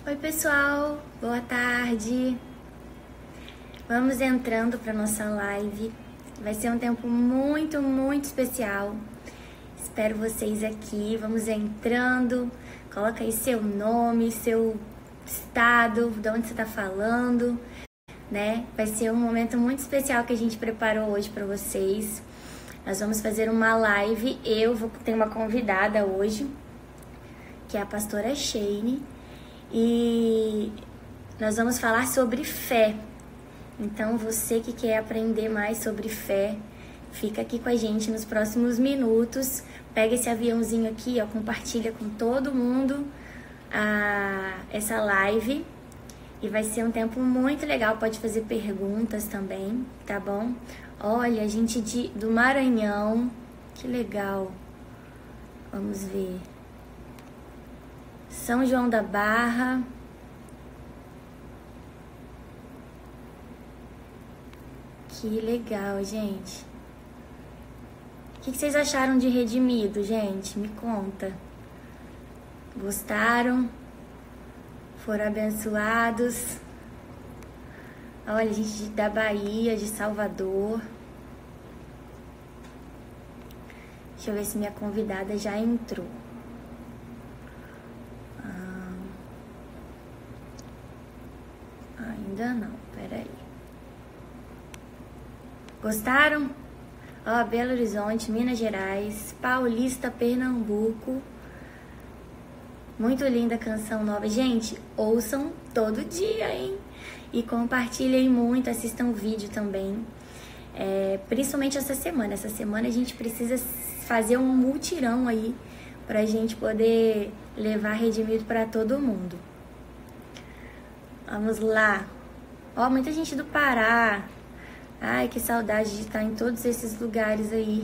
Oi, pessoal, boa tarde. Vamos entrando para nossa live. Vai ser um tempo muito especial. Espero vocês aqui. Vamos entrando. Coloca aí seu nome, seu estado, de onde você está falando, né? Vai ser um momento muito especial que a gente preparou hoje para vocês. Nós vamos fazer uma live. Eu vou ter uma convidada hoje, que é a pastora Shane. E nós vamos falar sobre fé. Então, você que quer aprender mais sobre fé, fica aqui com a gente nos próximos minutos. Pega esse aviãozinho aqui, ó, compartilha com todo mundo essa live. E vai ser um tempo muito legal, pode fazer perguntas também, tá bom? Olha, a gente do Maranhão, que legal. Vamos ver. São João da Barra. Que legal, gente. O que vocês acharam de Redimido, gente? Me conta. Gostaram? Foram abençoados? Olha, gente da Bahia, de Salvador. Deixa eu ver se minha convidada já entrou. Ainda não, peraí. Gostaram? Ó, Belo Horizonte, Minas Gerais, Paulista, Pernambuco. Muito linda canção nova. Gente, ouçam todo dia, hein? E compartilhem muito, assistam o vídeo também. Principalmente essa semana. Essa semana a gente precisa fazer um mutirão aí pra gente poder levar Redimido pra todo mundo. Vamos lá. Ó, muita gente do Pará. Ai, que saudade de estar em todos esses lugares aí.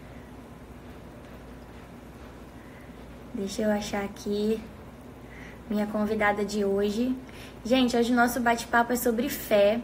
Deixa eu achar aqui minha convidada de hoje. Gente, hoje o nosso bate-papo é sobre fé.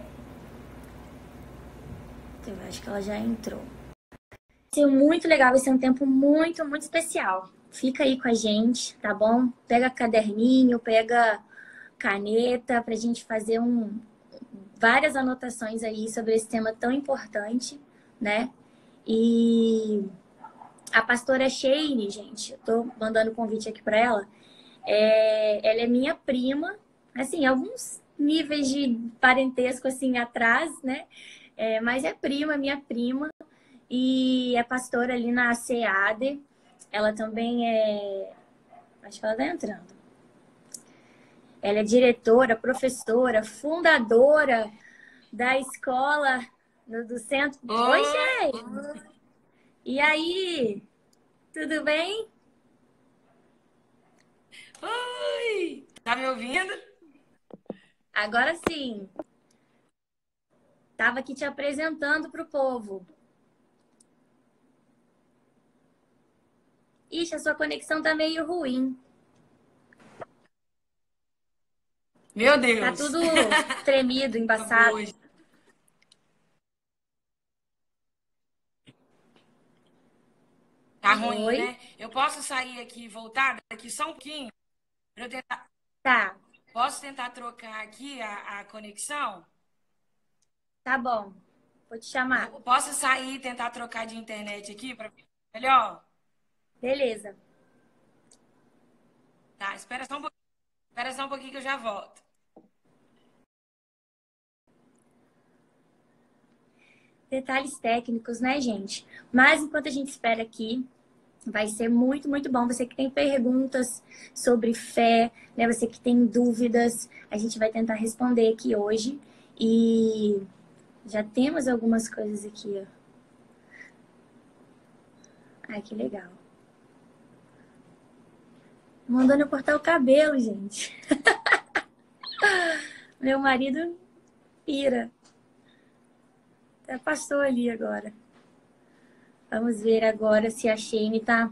Eu acho que ela já entrou. Vai ser muito legal, vai ser um tempo muito especial. Fica aí com a gente, tá bom? Pega caderninho, pega caneta pra gente fazer várias anotações aí sobre esse tema tão importante, né? E a pastora Shane, gente, eu tô mandando convite aqui para ela. Ela é minha prima, assim, alguns níveis de parentesco assim atrás, né? Mas é prima, minha prima, e é pastora ali na SEAD. Ela também acho que ela tá entrando. Ela é diretora, professora, fundadora da escola do centro. Oi, gente! E aí? Tudo bem? Oi! Tá me ouvindo? Agora sim. Tava aqui te apresentando pro povo. Ixi, a sua conexão tá meio ruim. Meu Tá Deus! tudo tremido, embaçado. Hoje. Tá ruim, Oi? né? Eu posso sair aqui e voltar daqui só um pouquinho? Pra eu tentar... Tá, Posso tentar trocar aqui a conexão? tá bom. Vou te chamar. Eu posso sair e tentar trocar de internet aqui para melhor? Beleza. Tá, espera só um pouquinho. Espera só um pouquinho que eu já volto. Detalhes técnicos, né, gente? Mas enquanto a gente espera aqui, vai ser muito bom. Você que tem perguntas sobre fé, né? Você que tem dúvidas, a gente vai tentar responder aqui hoje. E já temos algumas coisas aqui, ó. Ai, que legal. Mandando eu cortar o cabelo, gente. Meu marido pira. Até passou ali agora. Vamos ver agora se a Shane tá.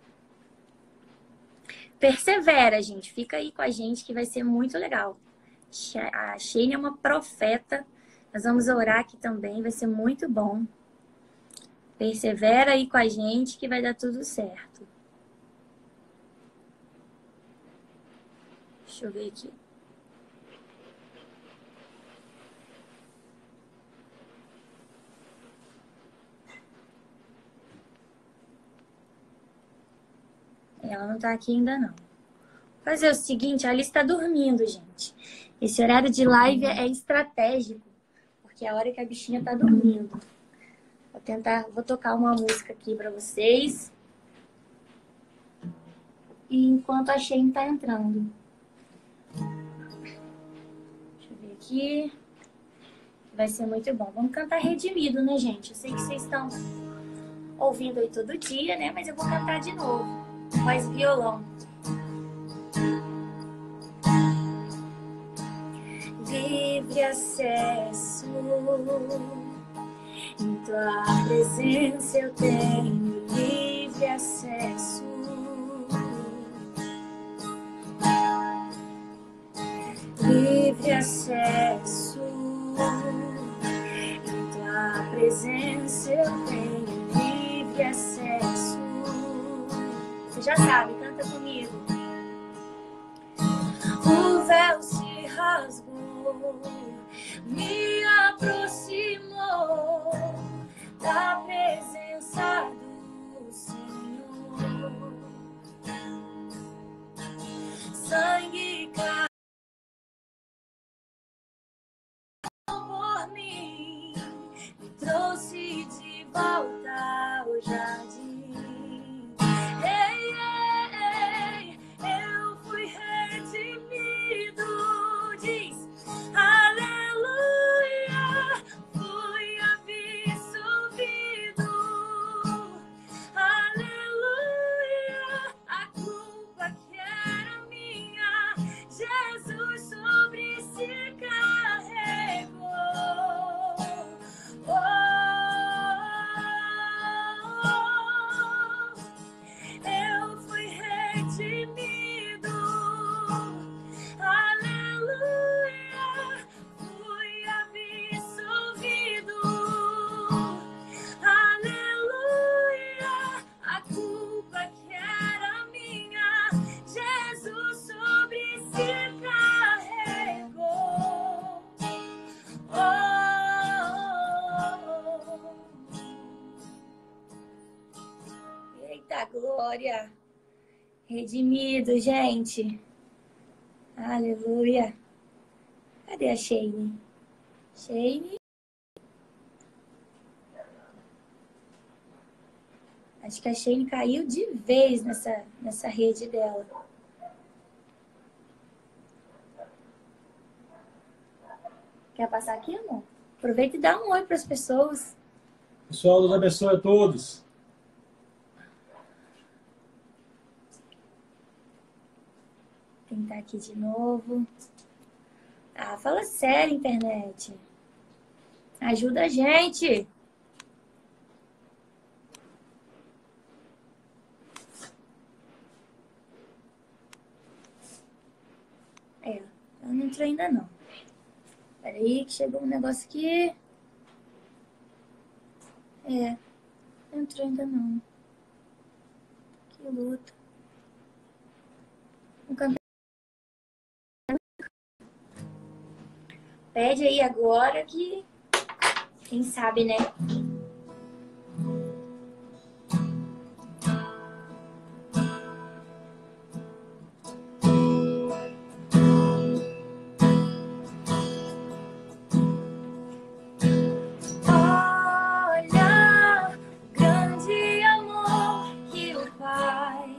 Persevera, gente. Fica aí com a gente que vai ser muito legal. A Shane é uma profeta. Nós vamos orar aqui também, vai ser muito bom. Persevera aí com a gente que vai dar tudo certo. Deixa eu ver aqui. não tá aqui ainda não. Vou fazer o seguinte, a Alice tá dormindo, gente. Esse horário de live é estratégico, porque é a hora que a bichinha tá dormindo. Vou tocar uma música aqui pra vocês. E enquanto a Shane tá entrando. Deixa eu ver aqui. Vai ser muito bom. Vamos cantar Redimido, né, gente? Eu sei que vocês estão ouvindo aí todo dia, né? Mas eu vou cantar de novo. Mais violão. Livre acesso. Em tua presença eu tenho livre acesso. Livre acesso. Em tua presença eu tenho livre acesso. Você já sabe, canta comigo. O véu se rasgou, me aproximou da presença do Senhor. Sangue caiu por mim, me trouxe de volta ao jardim. Ei, ei, eu fui redimido, diz, aleluia, fui absolvido, aleluia, a culpa que era minha, Jesus sobre si carregou. Eu fui redimido, aleluia, fui absolvido, aleluia, a culpa que era minha, Jesus sobre si carregou. Eita glória! Redimido, gente. Aleluia. Cadê a Shane? Shane? Acho que a Shane caiu de vez nessa rede dela. Quer passar aqui, amor? Aproveita e dá um oi para as pessoas. Pessoal, Deus abençoe a todos. Tentar aqui de novo. Ah, fala sério, internet. Ajuda a gente. Ela não entrou ainda não. Peraí que chegou um negócio aqui. Não entrou ainda não. Que luta. Pede aí agora que, quem sabe, né? Olha, grande amor que o Pai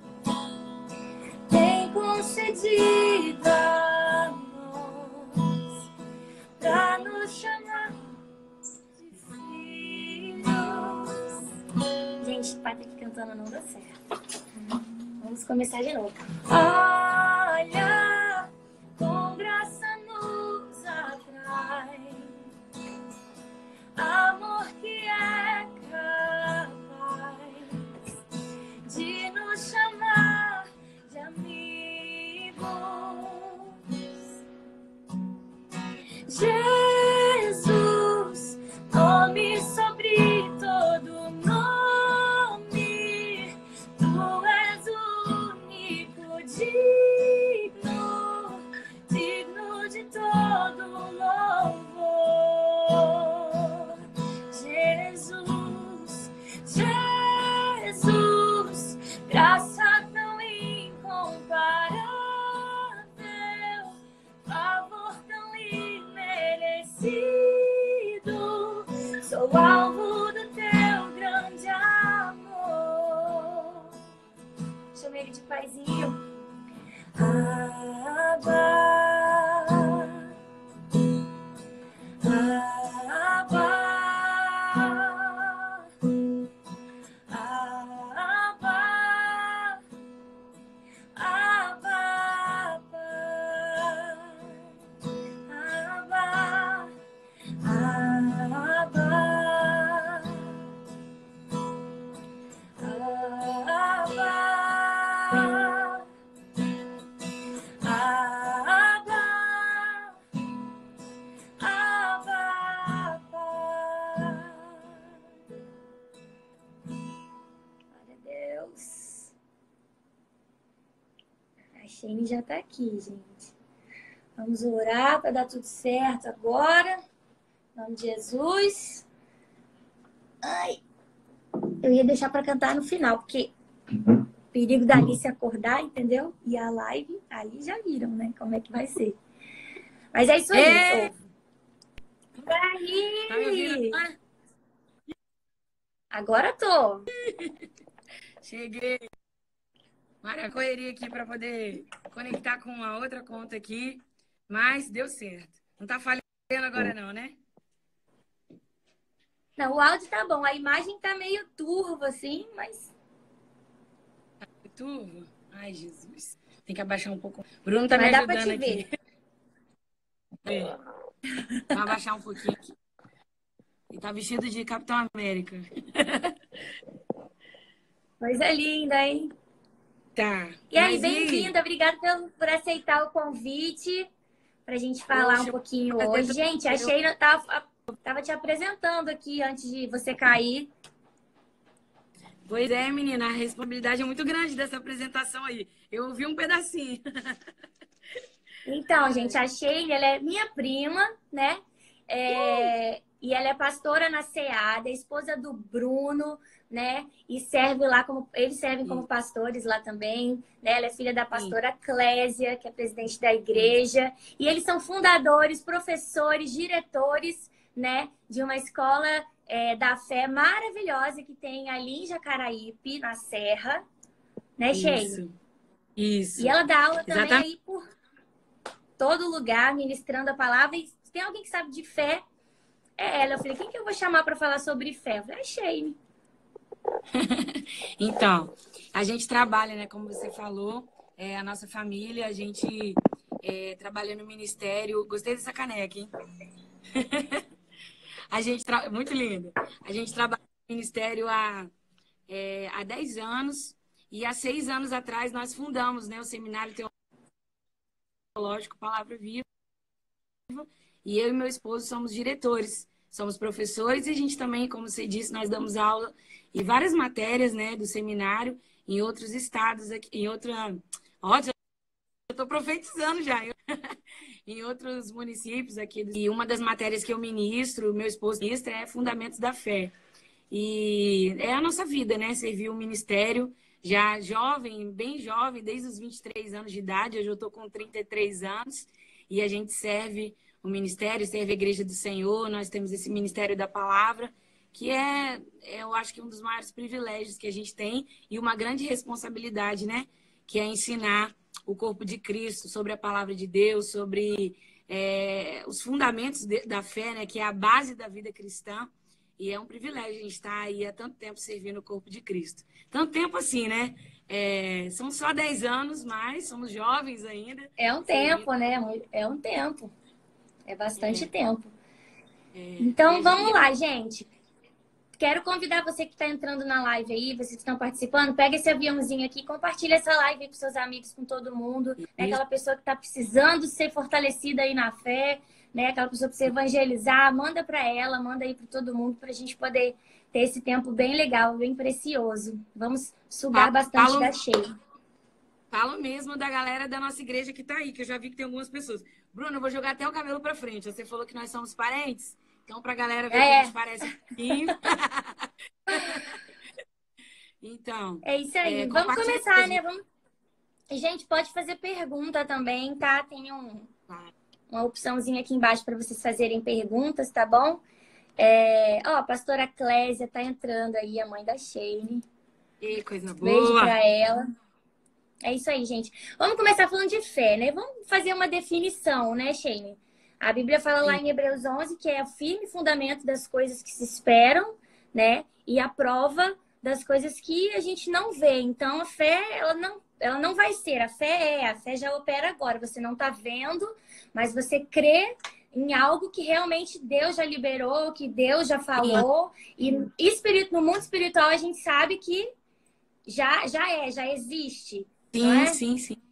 tem concedido a nós, pra nos chamar de filhos. Gente, o pai tá aqui cantando não dá certo. Vamos começar de novo. Olha, com graça nos atrai, amor que é capaz de nos chamar de amigos. Jesus, nome sobre todo nome, tu és o único digno, digno de todo louvor. Jesus, Jesus, graça tão sou alvo do teu grande amor. Chama ele de paizinho. Abba, Abba, Abba, Abba, Glória a Deus. A Shane já tá aqui, gente. Vamos orar para dar tudo certo agora. Em nome de Jesus. Ai, eu ia deixar para cantar no final, porque perigo da Alice acordar, entendeu? E a live, aí já viram, né? Como é que vai ser. Mas é isso aí, povo. Tá me ouvindo agora? Agora tô. Cheguei. Maria, correria aqui para poder conectar com a outra conta aqui, mas deu certo. Não tá falhando agora não, né? Não, o áudio tá bom. A imagem tá meio turva, assim, mas... Turvo? Ai, Jesus. Tem que abaixar um pouco. Bruno tá mas me dá pra ajudando te aqui. ver. Vou abaixar um pouquinho aqui. Ele tá vestido de Capitão América. Coisa linda, hein? Tá. E aí, Mas bem-vinda. Obrigada por aceitar o convite pra gente falar um pouquinho hoje. Gente, achei... Tava te apresentando aqui antes de você cair. Pois é, menina. A responsabilidade é muito grande dessa apresentação aí. Eu ouvi um pedacinho. Então, gente, a Sheila, ela é minha prima, né? E ela é pastora na SEAD, é esposa do Bruno, né? E serve lá como... Eles servem como pastores lá também, né? Ela é filha da pastora Clésia, que é presidente da igreja. E eles são fundadores, professores, diretores, né? De uma escola da fé maravilhosa que tem ali em Jacaraípe, na Serra. Né, Sheila? Isso. E ela dá aula também Exatamente. aí por todo lugar, ministrando a palavra. E se tem alguém que sabe de fé, é ela. Eu falei, quem que eu vou chamar para falar sobre fé? Eu falei, Sheila. Então, a gente trabalha, né? Como você falou, a nossa família, a gente trabalha no ministério. Gostei dessa caneca, hein? Muito linda. A gente trabalha no ministério há 10 anos. E há 6 anos atrás nós fundamos, né, o Seminário Teológico Palavra Viva. E eu e meu esposo somos diretores, somos professores e a gente também, como você disse, nós damos aula em várias matérias, né, do seminário, em outros estados, aqui, em outra... Ó, já estou profetizando já. Em outros municípios aqui. E uma das matérias que eu ministro, meu esposo ministra, é Fundamentos da Fé. E é a nossa vida, né? Servir o ministério já jovem, bem jovem, desde os 23 anos de idade. Hoje eu estou com 33 anos e a gente serve o ministério, serve a Igreja do Senhor. Nós temos esse Ministério da Palavra, que eu acho que um dos maiores privilégios que a gente tem e uma grande responsabilidade, né? Que é ensinar o corpo de Cristo sobre a palavra de Deus, sobre os fundamentos da fé, né? Que é a base da vida cristã. E é um privilégio a gente estar aí há tanto tempo servindo o corpo de Cristo. Tanto tempo assim, né? São só 10 anos, mas somos jovens ainda. É um tempo, né? É um tempo. É bastante tempo. Então, vamos lá, gente. Quero convidar você que está entrando na live aí, vocês que estão participando, pega esse aviãozinho aqui, compartilha essa live aí com seus amigos, com todo mundo. Né? Aquela pessoa que está precisando ser fortalecida aí na fé, né? Aquela pessoa que precisa evangelizar, manda para ela, manda aí para todo mundo, para a gente poder ter esse tempo bem legal, bem precioso. Vamos sugar bastante da cheia. Falo mesmo da galera da nossa igreja que está aí, que eu já vi que tem algumas pessoas. Bruno, eu vou jogar até o cabelo para frente. Você falou que nós somos parentes? Então, para a galera ver que a gente parece um pouquinho. Então. É isso aí. Vamos começar, né? Gente, pode fazer pergunta também, tá? Tem uma opçãozinha aqui embaixo para vocês fazerem perguntas, tá bom? Ó, a pastora Clésia tá entrando aí, a mãe da Shane. E coisa Beijo boa. pra ela. É isso aí, gente. Vamos começar falando de fé, né? Vamos fazer uma definição, né, Shane? A Bíblia fala lá Sim, em Hebreus 11 que é o firme fundamento das coisas que se esperam, né? E a prova das coisas que a gente não vê. Então, a fé, ela não vai ser. A fé já opera agora. Você não tá vendo, mas você crê em algo que realmente Deus já liberou, que Deus já falou. E no mundo espiritual a gente sabe que já existe, não sim, é? sim, sim.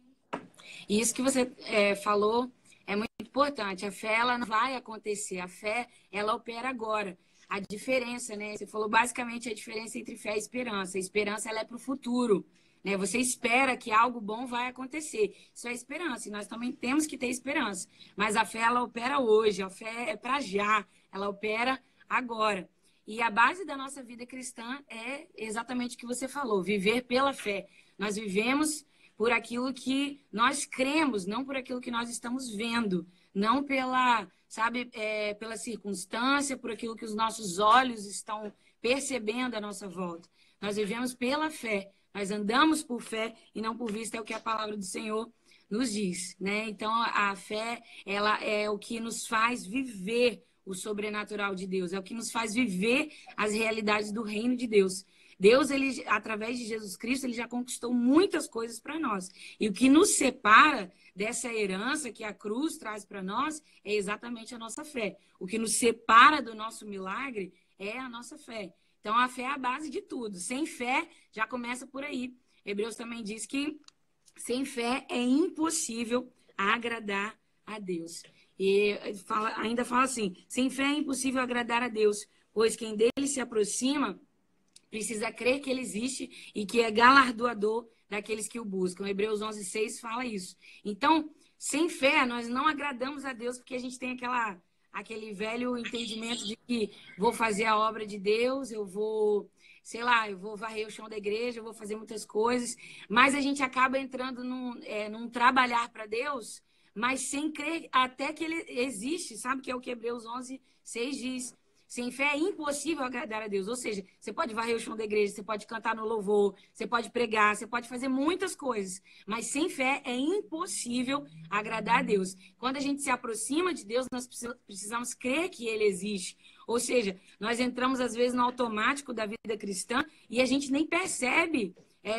E isso que você falou é muito importante. A fé, ela não vai acontecer. A fé, ela opera agora. A diferença, né? Você falou basicamente a diferença entre fé e esperança. A esperança, ela é para o futuro, né? Você espera que algo bom vai acontecer. Isso é esperança. E nós também temos que ter esperança. Mas a fé, ela opera hoje. A fé é para já. Ela opera agora. E a base da nossa vida cristã é exatamente o que você falou, viver pela fé. Nós vivemos por aquilo que nós cremos, não por aquilo que nós estamos vendo, não pela, sabe, pela circunstância, por aquilo que os nossos olhos estão percebendo à nossa volta. Nós vivemos pela fé, nós andamos por fé e não por vista, é o que a palavra do Senhor nos diz, né? Então, a fé, ela é o que nos faz viver o sobrenatural de Deus, é o que nos faz viver as realidades do reino de Deus. Deus, ele, através de Jesus Cristo, ele já conquistou muitas coisas para nós. E o que nos separa dessa herança que a cruz traz para nós é exatamente a nossa fé. O que nos separa do nosso milagre é a nossa fé. Então, a fé é a base de tudo. Sem fé, já começa por aí. Hebreus também diz que sem fé é impossível agradar a Deus. E ainda fala assim, sem fé é impossível agradar a Deus, pois quem dele se aproxima precisa crer que ele existe e que é galardoador daqueles que o buscam. Hebreus 11:6 fala isso. Então, sem fé, nós não agradamos a Deus porque a gente tem aquele velho entendimento de que vou fazer a obra de Deus, eu vou, sei lá, eu vou varrer o chão da igreja, eu vou fazer muitas coisas, mas a gente acaba entrando num trabalhar para Deus, mas sem crer até que ele existe, sabe? Que é o que Hebreus 11:6 diz. Sem fé é impossível agradar a Deus. Ou seja, você pode varrer o chão da igreja, você pode cantar no louvor, você pode pregar, você pode fazer muitas coisas. Mas sem fé é impossível agradar a Deus. Quando a gente se aproxima de Deus, nós precisamos crer que Ele existe. Ou seja, nós entramos às vezes no automático da vida cristã e a gente nem percebe.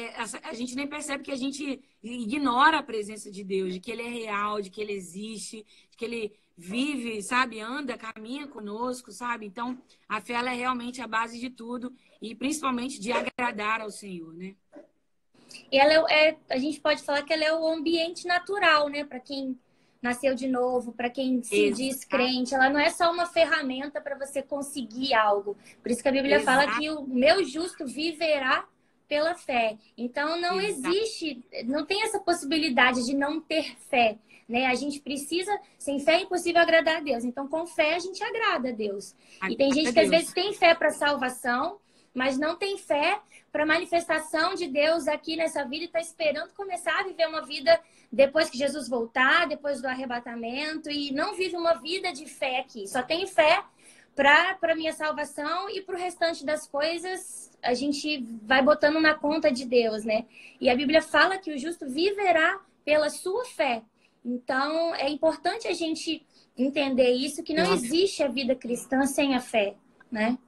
A gente nem percebe que a gente ignora a presença de Deus, de que Ele é real, de que Ele existe, de que Ele vive, sabe, anda, caminha conosco, sabe? Então, a fé ela é realmente a base de tudo e principalmente de agradar ao Senhor, né? E ela a gente pode falar que ela é o ambiente natural, né? Para quem nasceu de novo, para quem se diz crente, ela não é só uma ferramenta para você conseguir algo. Por isso que a Bíblia fala que o meu justo viverá pela fé. Então não existe, não tem essa possibilidade de não ter fé, né? A gente precisa, sem fé é impossível agradar a Deus. Então com fé a gente agrada a Deus. E tem gente que às vezes tem fé para salvação, mas não tem fé para manifestação de Deus aqui nessa vida e está esperando começar a viver uma vida depois que Jesus voltar, depois do arrebatamento, e não vive uma vida de fé aqui. Só tem fé para minha salvação e para o restante das coisas a gente vai botando na conta de Deus, né? E a Bíblia fala que o justo viverá pela sua fé. Então, é importante a gente entender isso, que não existe a vida cristã sem a fé, né?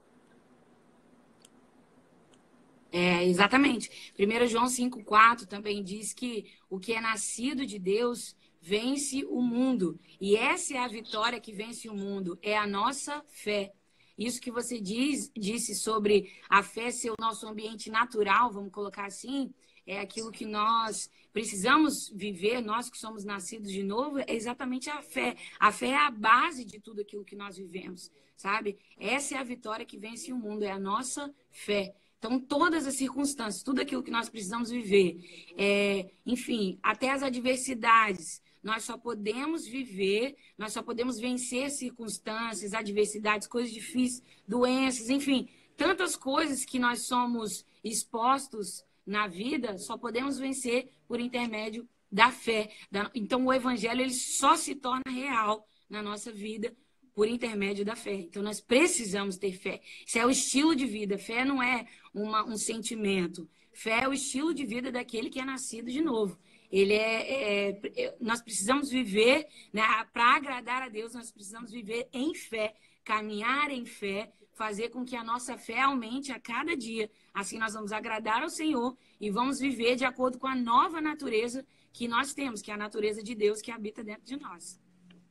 Exatamente. 1 João 5,4 também diz que o que é nascido de Deus vence o mundo. E essa é a vitória que vence o mundo, é a nossa fé. Isso que você disse sobre a fé ser o nosso ambiente natural, vamos colocar assim, é aquilo que nós precisamos viver, nós que somos nascidos de novo, é exatamente a fé. A fé é a base de tudo aquilo que nós vivemos, sabe? Essa é a vitória que vence o mundo, é a nossa fé. Então, todas as circunstâncias, tudo aquilo que nós precisamos viver, enfim, até as adversidades, nós só podemos viver, nós só podemos vencer circunstâncias, adversidades, coisas difíceis, doenças, enfim, tantas coisas que nós somos expostos na vida, só podemos vencer por intermédio da fé. Então, o evangelho ele só se torna real na nossa vida por intermédio da fé. Então, nós precisamos ter fé. Isso é o estilo de vida. Fé não é um sentimento. Fé é o estilo de vida daquele que é nascido de novo. Nós precisamos viver, né, para agradar a Deus, nós precisamos viver em fé, caminhar em fé, fazer com que a nossa fé aumente a cada dia. Assim nós vamos agradar ao Senhor e vamos viver de acordo com a nova natureza que nós temos, que é a natureza de Deus que habita dentro de nós.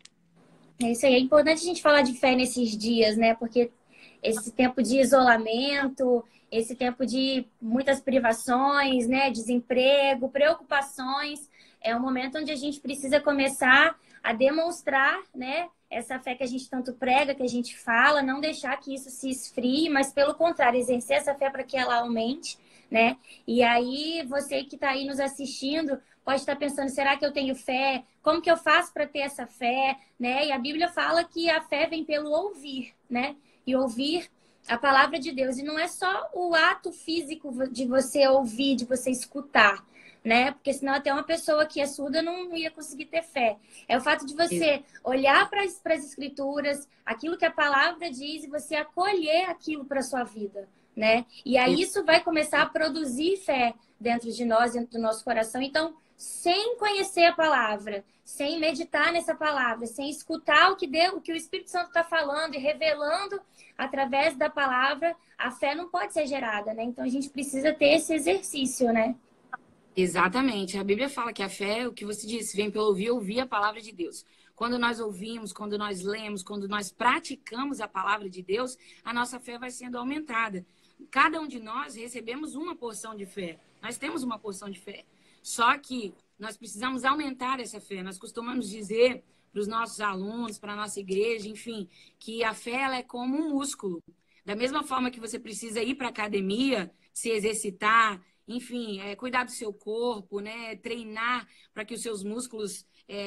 É isso aí. É importante a gente falar de fé nesses dias, né? Porque esse tempo de isolamento, esse tempo de muitas privações, né? Desemprego, preocupações, é um momento onde a gente precisa começar a demonstrar, né? Essa fé que a gente tanto prega, que a gente fala, não deixar que isso se esfrie, mas pelo contrário, exercer essa fé para que ela aumente, né? E aí, você que está aí nos assistindo, pode estar pensando, será que eu tenho fé? Como que eu faço para ter essa fé? Né? E a Bíblia fala que a fé vem pelo ouvir, né? E ouvir a palavra de Deus. E não é só o ato físico de você ouvir, de você escutar, né? Porque senão até uma pessoa que é surda não ia conseguir ter fé. É o fato de você olhar para as escrituras, aquilo que a palavra diz, e você acolher aquilo para a sua vida, né? E aí isso vai começar a produzir fé dentro de nós, dentro do nosso coração. Então, sem conhecer a palavra, sem meditar nessa palavra, sem escutar o que o Espírito Santo está falando e revelando através da palavra, a fé não pode ser gerada, né? Então, a gente precisa ter esse exercício, né? Exatamente. A Bíblia fala que a fé, o que você disse, vem pelo ouvir a palavra de Deus. Quando nós ouvimos, quando nós lemos, quando nós praticamos a palavra de Deus, a nossa fé vai sendo aumentada. Cada um de nós recebemos uma porção de fé. Nós temos uma porção de fé. Só que nós precisamos aumentar essa fé. Nós costumamos dizer para os nossos alunos, para a nossa igreja, enfim, que a fé ela é como um músculo. Da mesma forma que você precisa ir para a academia, se exercitar, enfim, cuidar do seu corpo, né? Treinar para que os seus músculos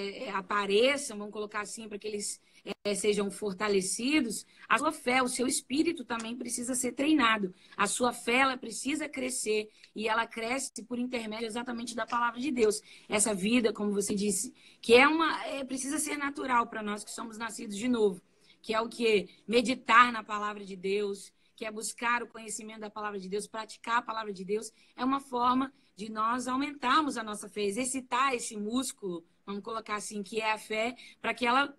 apareçam, vamos colocar assim, para que eles sejam fortalecidos. A sua fé, o seu espírito também precisa ser treinado. A sua fé, ela precisa crescer e ela cresce por intermédio exatamente da palavra de Deus. Essa vida, como você disse, que precisa ser natural para nós que somos nascidos de novo, que é o que? Meditar na palavra de Deus, que é buscar o conhecimento da palavra de Deus, praticar a palavra de Deus, é uma forma de nós aumentarmos a nossa fé, exercitar esse músculo, vamos colocar assim, que é a fé, para que ela,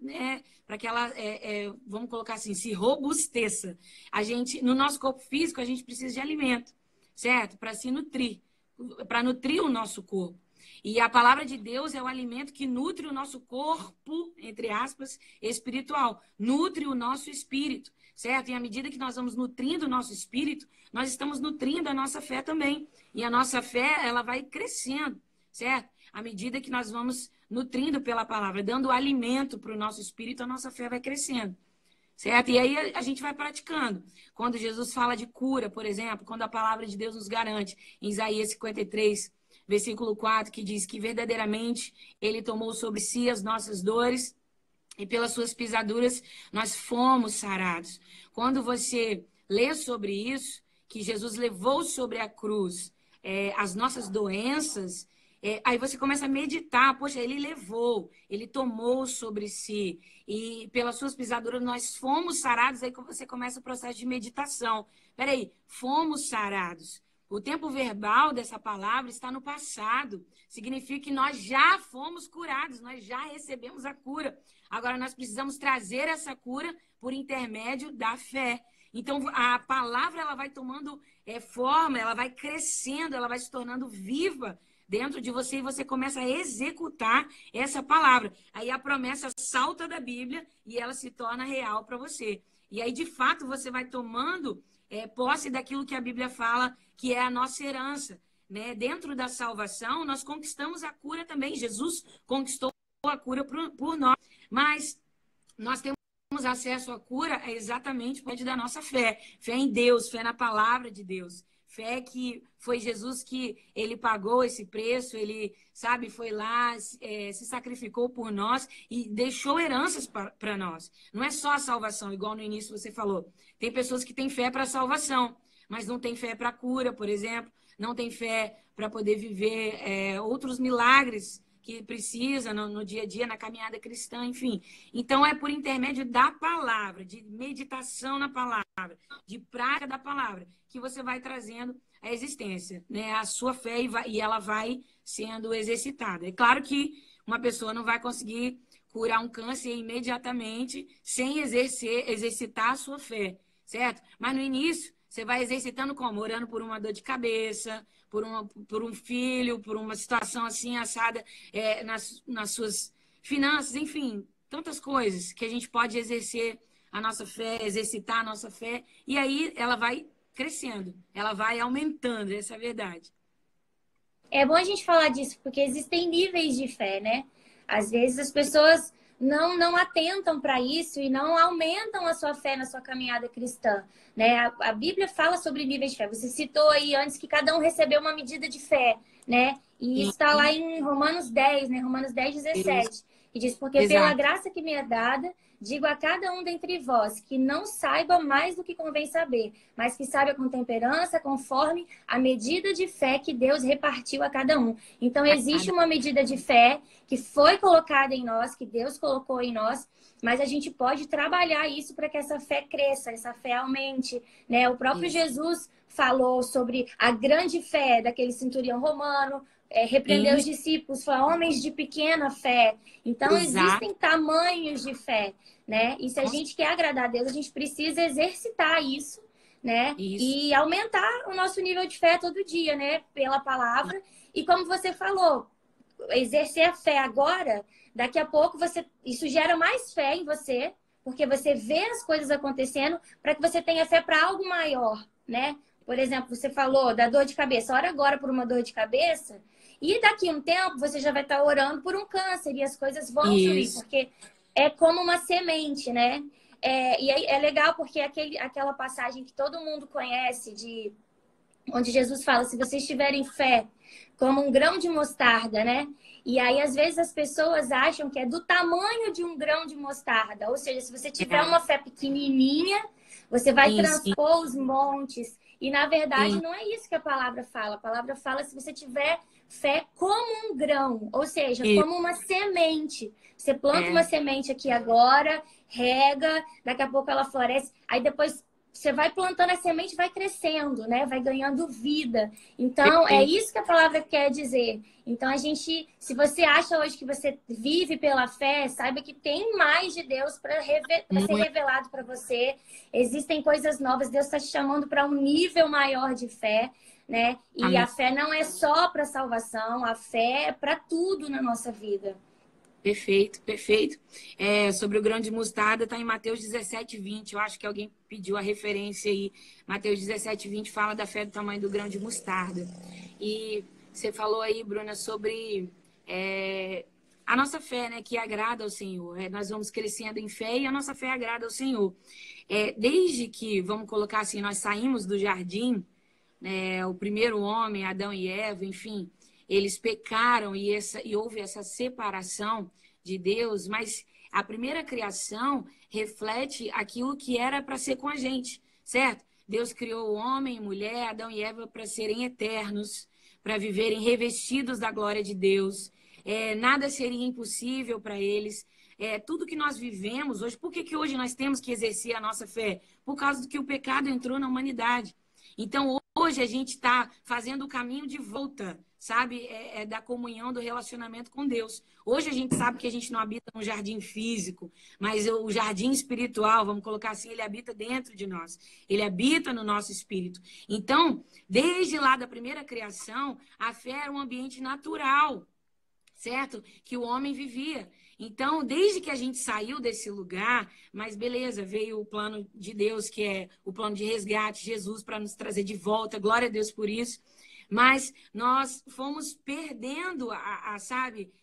vamos colocar assim, se robusteça. No nosso corpo físico, a gente precisa de alimento, certo? Para se nutrir, para nutrir o nosso corpo. E a palavra de Deus é o alimento que nutre o nosso corpo, entre aspas, espiritual. Nutre o nosso espírito, certo? E à medida que nós vamos nutrindo o nosso espírito, nós estamos nutrindo a nossa fé também. E a nossa fé, ela vai crescendo, certo? À medida que nós vamos nutrindo pela palavra, dando alimento para o nosso espírito, a nossa fé vai crescendo, certo? E aí a gente vai praticando. Quando Jesus fala de cura, por exemplo, quando a palavra de Deus nos garante, em Isaías 53, versículo 4, que diz que verdadeiramente ele tomou sobre si as nossas dores e pelas suas pisaduras nós fomos sarados. Quando você lê sobre isso, que Jesus levou sobre a cruz as nossas doenças, aí você começa a meditar, poxa, ele levou, ele tomou sobre si, e pelas suas pisaduras nós fomos sarados, aí você começa o processo de meditação. Peraí, fomos sarados. O tempo verbal dessa palavra está no passado. Significa que nós já fomos curados, nós já recebemos a cura. Agora, nós precisamos trazer essa cura por intermédio da fé. Então, a palavra ela vai tomando forma, ela vai crescendo, ela vai se tornando viva dentro de você e você começa a executar essa palavra. Aí a promessa salta da Bíblia e ela se torna real para você. E aí, de fato, você vai tomando posse daquilo que a Bíblia fala que é a nossa herança, né? Dentro da salvação, nós conquistamos a cura também. Jesus conquistou a cura por nós. Mas nós temos acesso à cura exatamente por meio da nossa fé. Fé em Deus, fé na palavra de Deus. Fé que foi Jesus que ele pagou esse preço, ele, sabe, foi lá, se sacrificou por nós e deixou heranças para nós. Não é só a salvação, igual no início você falou. Tem pessoas que têm fé para a salvação, mas não tem fé para a cura, por exemplo. Não tem fé para poder viver outros milagres que precisa no dia a dia, na caminhada cristã, enfim. Então, é por intermédio da palavra, de meditação na palavra, de prática da palavra, que você vai trazendo a existência, né? A sua fé e ela vai sendo exercitada. É claro que uma pessoa não vai conseguir curar um câncer imediatamente sem exercitar a sua fé, certo? Mas no início, você vai exercitando como? Orando por uma dor de cabeça, por um filho, por uma situação assim assada nas suas finanças, enfim, tantas coisas que a gente pode exercer a nossa fé, exercitar a nossa fé, e aí ela vai crescendo, ela vai aumentando, essa é a verdade. É bom a gente falar disso, porque existem níveis de fé, né? Às vezes as pessoas não atentam para isso e não aumentam a sua fé na sua caminhada cristã, né? A Bíblia fala sobre níveis de fé. Você citou aí antes que cada um recebeu uma medida de fé, né? E isso está lá em Romanos 10, né? Romanos 10, 17. E diz, porque pela graça que me é dada, digo a cada um dentre vós que não saiba mais do que convém saber, mas que saiba com temperança, conforme a medida de fé que Deus repartiu a cada um. Então, existe uma medida de fé que foi colocada em nós, que Deus colocou em nós, mas a gente pode trabalhar isso para que essa fé cresça, essa fé aumente, né? O próprio Jesus falou sobre a grande fé daquele centurião romano, repreendeu os discípulos, foi homens de pequena fé. Então, existem tamanhos de fé, né? E se a gente quer agradar a Deus, a gente precisa exercitar isso, né? E aumentar o nosso nível de fé todo dia, né? Pela palavra. E como você falou, exercer a fé agora, daqui a pouco isso gera mais fé em você, porque você vê as coisas acontecendo para que você tenha fé para algo maior, né? Por exemplo, você falou da dor de cabeça. Ora agora por uma dor de cabeça e daqui a um tempo você já vai estar orando por um câncer e as coisas vão fluir, porque é como uma semente, né? E aí é legal porque aquela passagem que todo mundo conhece, onde Jesus fala, se vocês tiverem fé como um grão de mostarda, né? E aí, às vezes, as pessoas acham que é do tamanho de um grão de mostarda. Ou seja, se você tiver uma fé pequenininha, você vai transpor os montes. E, na verdade, não é isso que a palavra fala. A palavra fala se você tiver fé como um grão, ou seja, como uma semente. Você planta uma semente aqui agora, rega, daqui a pouco ela floresce, aí depois você vai plantando a semente, vai crescendo, né? Vai ganhando vida. Então, é isso que a palavra quer dizer. Então, se você acha hoje que você vive pela fé, saiba que tem mais de Deus para ser revelado para você. Existem coisas novas. Deus está te chamando para um nível maior de fé, né? E a fé não é só para salvação, a fé é para tudo na nossa vida. Perfeito, perfeito. Sobre o grão de mostarda, está em Mateus 17, 20. Eu acho que alguém pediu a referência aí. Mateus 17, 20 fala da fé do tamanho do grão de mostarda. E você falou aí, Bruna, sobre a nossa fé, né, que agrada ao Senhor. Nós vamos crescendo em fé e a nossa fé agrada ao Senhor. Desde que, vamos colocar assim, nós saímos do jardim, né, o primeiro homem, Adão e Eva, enfim, eles pecaram e houve essa separação de Deus, mas a primeira criação reflete aquilo que era para ser com a gente, certo? Deus criou o homem e mulher, Adão e Eva, para serem eternos, para viverem revestidos da glória de Deus. Nada seria impossível para eles. Tudo que nós vivemos hoje, por que hoje nós temos que exercer a nossa fé? Por causa do que o pecado entrou na humanidade. Então, hoje a gente está fazendo o caminho de volta, sabe? Da comunhão, do relacionamento com Deus. Hoje a gente sabe que a gente não habita num jardim físico, mas o jardim espiritual, vamos colocar assim, ele habita dentro de nós. Ele habita no nosso espírito. Então, desde lá da primeira criação, a fé era um ambiente natural, certo? Que o homem vivia. Então, desde que a gente saiu desse lugar, mas beleza, veio o plano de Deus, que é o plano de resgate, Jesus para nos trazer de volta, glória a Deus por isso. Mas nós fomos perdendo sabe,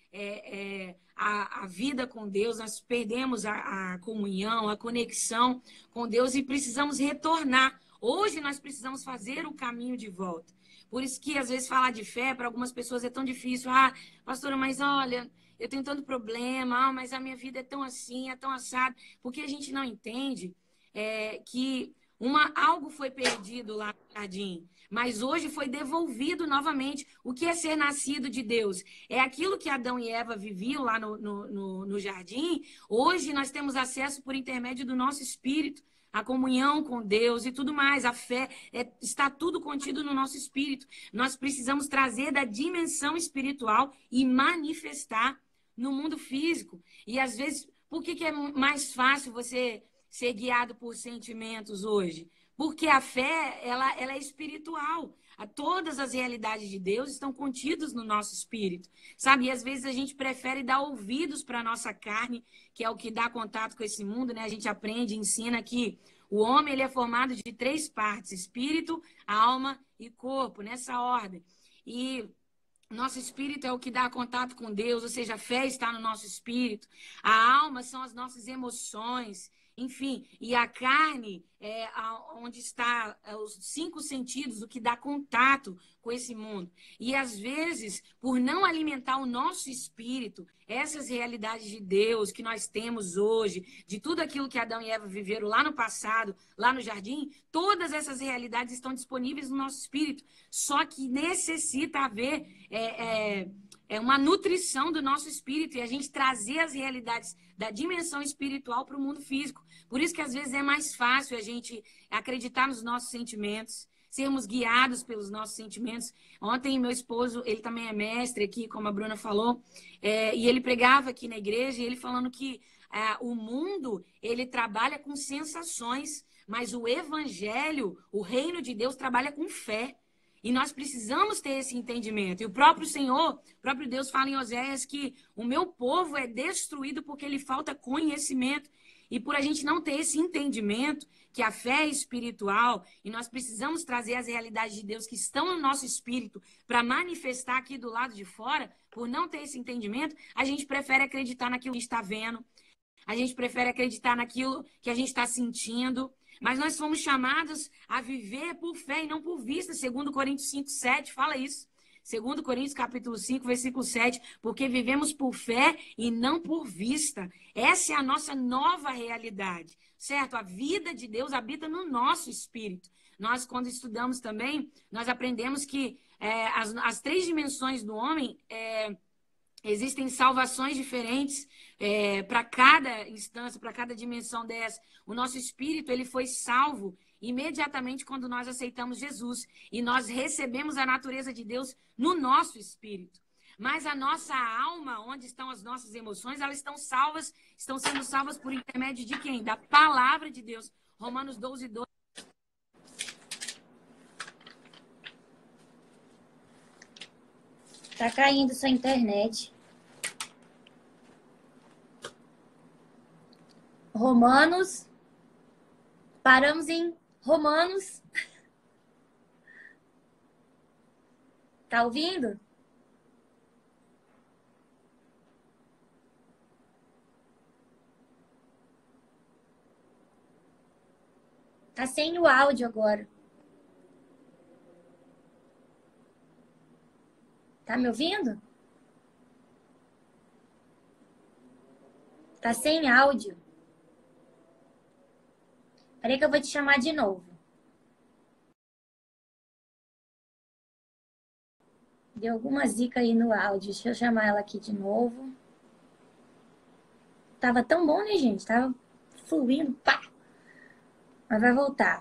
a vida com Deus, nós perdemos a comunhão, a conexão com Deus e precisamos retornar. Hoje nós precisamos fazer o caminho de volta. Por isso que, às vezes, falar de fé para algumas pessoas é tão difícil. Pastora, mas olha, eu tenho tanto problema, mas a minha vida é tão assim, é tão assado. Porque a gente não entende que Algo foi perdido lá no jardim, mas hoje foi devolvido novamente. O que é ser nascido de Deus? É aquilo que Adão e Eva viviam lá no jardim. Hoje nós temos acesso por intermédio do nosso espírito, a comunhão com Deus e tudo mais. A fé, está tudo contido no nosso espírito. Nós precisamos trazer da dimensão espiritual e manifestar no mundo físico. E às vezes, por que é mais fácil você ser guiado por sentimentos hoje? Porque a fé, ela é espiritual. Todas as realidades de Deus estão contidas no nosso espírito, sabe? E às vezes a gente prefere dar ouvidos para a nossa carne, que é o que dá contato com esse mundo, né? A gente aprende, ensina que o homem ele é formado de 3 partes: espírito, alma e corpo, nessa ordem. E nosso espírito é o que dá contato com Deus, ou seja, a fé está no nosso espírito. A alma são as nossas emoções, enfim. E a carne é onde está os 5 sentidos, o que dá contato com esse mundo. E às vezes, por não alimentar o nosso espírito, essas realidades de Deus que nós temos hoje, de tudo aquilo que Adão e Eva viveram lá no passado, lá no jardim, todas essas realidades estão disponíveis no nosso espírito. Só que necessita haver uma nutrição do nosso espírito e a gente trazer as realidades da dimensão espiritual para o mundo físico. Por isso que às vezes é mais fácil a gente acreditar nos nossos sentimentos, sermos guiados pelos nossos sentimentos. Ontem meu esposo, ele também é mestre aqui, como a Bruna falou, e ele pregava aqui na igreja, e ele falando que o mundo, ele trabalha com sensações, mas o evangelho, o reino de Deus, trabalha com fé. E nós precisamos ter esse entendimento. E o próprio Senhor, o próprio Deus fala em Oséias que o meu povo é destruído porque lhe falta conhecimento. E por a gente não ter esse entendimento, que a fé é espiritual, e nós precisamos trazer as realidades de Deus que estão no nosso espírito para manifestar aqui do lado de fora, por não ter esse entendimento, a gente prefere acreditar naquilo que está vendo, a gente prefere acreditar naquilo que a gente está sentindo. Mas nós fomos chamados a viver por fé e não por vista. 2 Coríntios 5:7 fala isso. 2 Coríntios capítulo 5, versículo 7. Porque vivemos por fé e não por vista. Essa é a nossa nova realidade, certo? A vida de Deus habita no nosso espírito. Nós, quando estudamos também, nós aprendemos que as 3 dimensões do homem... existem salvações diferentes para cada instância, para cada dimensão dessa. O nosso espírito ele foi salvo imediatamente quando nós aceitamos Jesus. E nós recebemos a natureza de Deus no nosso espírito. Mas a nossa alma, onde estão as nossas emoções, elas estão sendo salvas por intermédio de quem? Da palavra de Deus. Romanos 12:2. Tá caindo sua internet. Romanos. Paramos em Romanos. Tá ouvindo? Tá sem o áudio agora. Tá me ouvindo? Tá sem áudio. Peraí que eu vou te chamar de novo. Deu alguma zica aí no áudio. Deixa eu chamar ela aqui de novo. Tava tão bom, né, gente? Tava fluindo, pá! Mas vai voltar.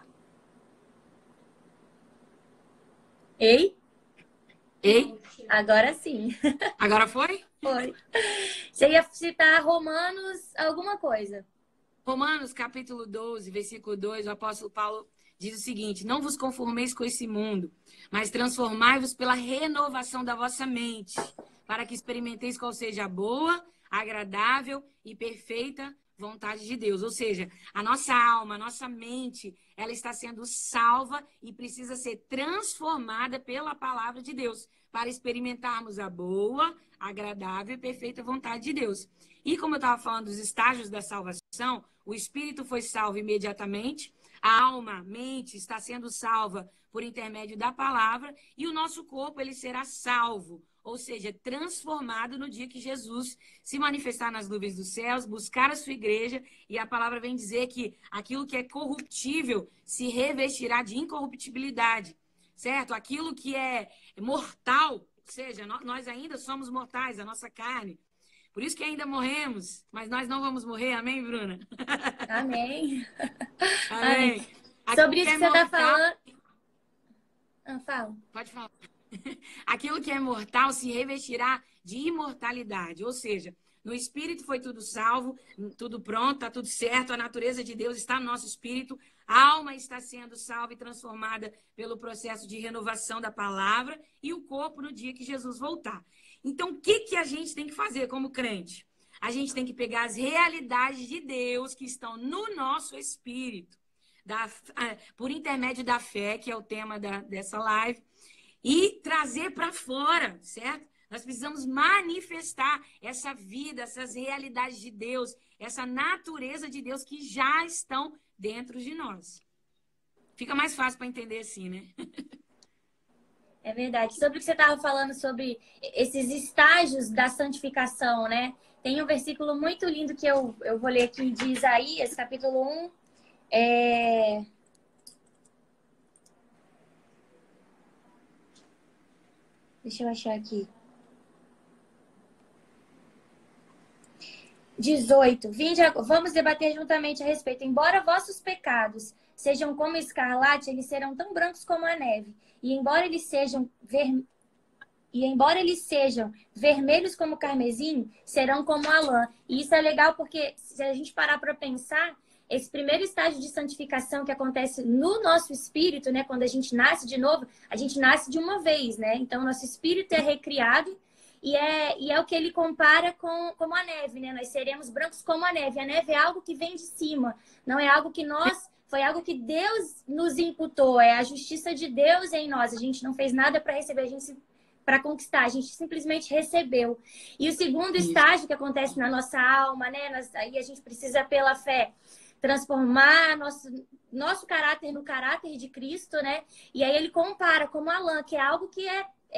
Ei? Ei? Agora sim. Agora foi? Foi. Você ia citar Romanos alguma coisa. Romanos, capítulo 12, versículo 2, o apóstolo Paulo diz o seguinte: não vos conformeis com esse mundo, mas transformai-vos pela renovação da vossa mente, para que experimenteis qual seja a boa, agradável e perfeita vontade de Deus. Ou seja, a nossa alma, a nossa mente, ela está sendo salva e precisa ser transformada pela palavra de Deus, para experimentarmos a boa, agradável e perfeita vontade de Deus. E como eu estava falando dos estágios da salvação, o espírito foi salvo imediatamente, a alma, mente, está sendo salva por intermédio da palavra, e o nosso corpo ele será salvo, ou seja, transformado no dia que Jesus se manifestar nas nuvens dos céus, buscar a sua igreja, e a palavra vem dizer que aquilo que é corruptível se revestirá de incorruptibilidade, certo? Aquilo que é mortal, ou seja, nós ainda somos mortais, a nossa carne. Por isso que ainda morremos, mas nós não vamos morrer, amém, Bruna? Amém. Amém. Sobre isso que você está falando... fala. Pode falar. Aquilo que é mortal se revestirá de imortalidade. Ou seja, no espírito foi tudo salvo, tudo pronto, está tudo certo, a natureza de Deus está no nosso espírito, a alma está sendo salva e transformada pelo processo de renovação da palavra e o corpo no dia que Jesus voltar. Então, o que a gente tem que fazer como crente? A gente tem que pegar as realidades de Deus que estão no nosso espírito, por intermédio da fé, que é o tema dessa live, e trazer para fora, certo? Nós precisamos manifestar essa vida, essas realidades de Deus, essa natureza de Deus que já estão dentro de nós. Fica mais fácil para entender assim, né? É verdade. Sobre o que você estava falando sobre esses estágios da santificação, né? Tem um versículo muito lindo que eu vou ler aqui de Isaías, capítulo 1. Deixa eu achar aqui. 18. Vamos debater juntamente a respeito. Embora vossos pecados sejam como escarlate, eles serão tão brancos como a neve. E embora eles sejam vermelhos como carmesim, serão como a lã. E isso é legal porque, se a gente parar para pensar, esse primeiro estágio de santificação que acontece no nosso espírito, né? Quando a gente nasce de novo, a gente nasce de uma vez, né? Então, nosso espírito é recriado e é o que ele compara como a neve, né? Nós seremos brancos como a neve. A neve é algo que vem de cima, não é algo que foi algo que Deus nos imputou, é a justiça de Deus em nós. A gente não fez nada para receber, para conquistar, a gente simplesmente recebeu. E o segundo estágio que acontece na nossa alma, né? Aí a gente precisa, pela fé, transformar nosso caráter no caráter de Cristo, né? E aí ele compara como a lã, que é algo que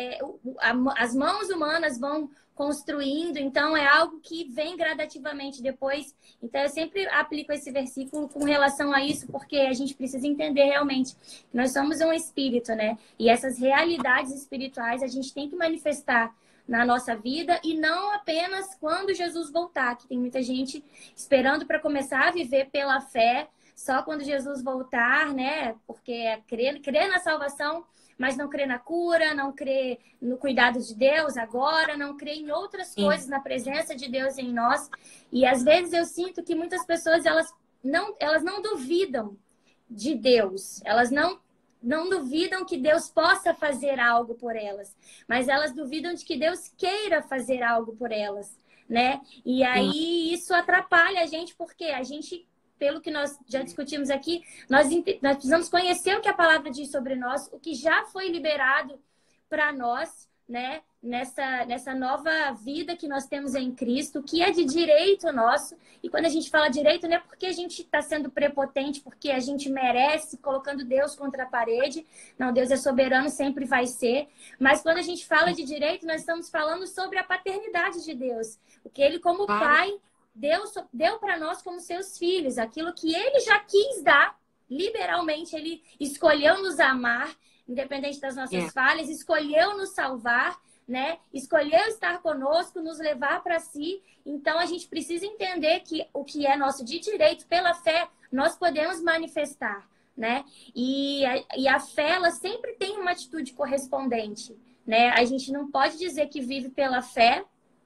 as mãos humanas vão construindo, então é algo que vem gradativamente depois. Então eu sempre aplico esse versículo com relação a isso, porque a gente precisa entender realmente que nós somos um espírito, né? E essas realidades espirituais a gente tem que manifestar na nossa vida e não apenas quando Jesus voltar, que tem muita gente esperando para começar a viver pela fé só quando Jesus voltar, né? Porque é crer na salvação, mas não crê na cura, não crê no cuidado de Deus agora, não crê em outras coisas, na presença de Deus em nós. E às vezes eu sinto que muitas pessoas elas não duvidam de Deus, elas não duvidam que Deus possa fazer algo por elas, mas elas duvidam de que Deus queira fazer algo por elas, né? E aí isso atrapalha a gente, porque a gente, pelo que nós já discutimos aqui, nós precisamos conhecer o que a palavra diz sobre nós, o que já foi liberado para nós, né? Nessa nova vida que nós temos em Cristo, que é de direito nosso. E quando a gente fala direito, não é porque a gente está sendo prepotente, porque a gente merece, colocando Deus contra a parede. Não, Deus é soberano, sempre vai ser. Mas quando a gente fala de direito, nós estamos falando sobre a paternidade de Deus. O que Ele, como Pai, deu para nós como seus filhos. Aquilo que Ele já quis dar, liberalmente. Ele escolheu nos amar, independente das nossas falhas, escolheu nos salvar, né? Escolheu estar conosco, nos levar para si. Então, a gente precisa entender que o que é nosso de direito, pela fé, nós podemos manifestar, né? E a fé, ela sempre tem uma atitude correspondente, né? A gente não pode dizer que vive pela fé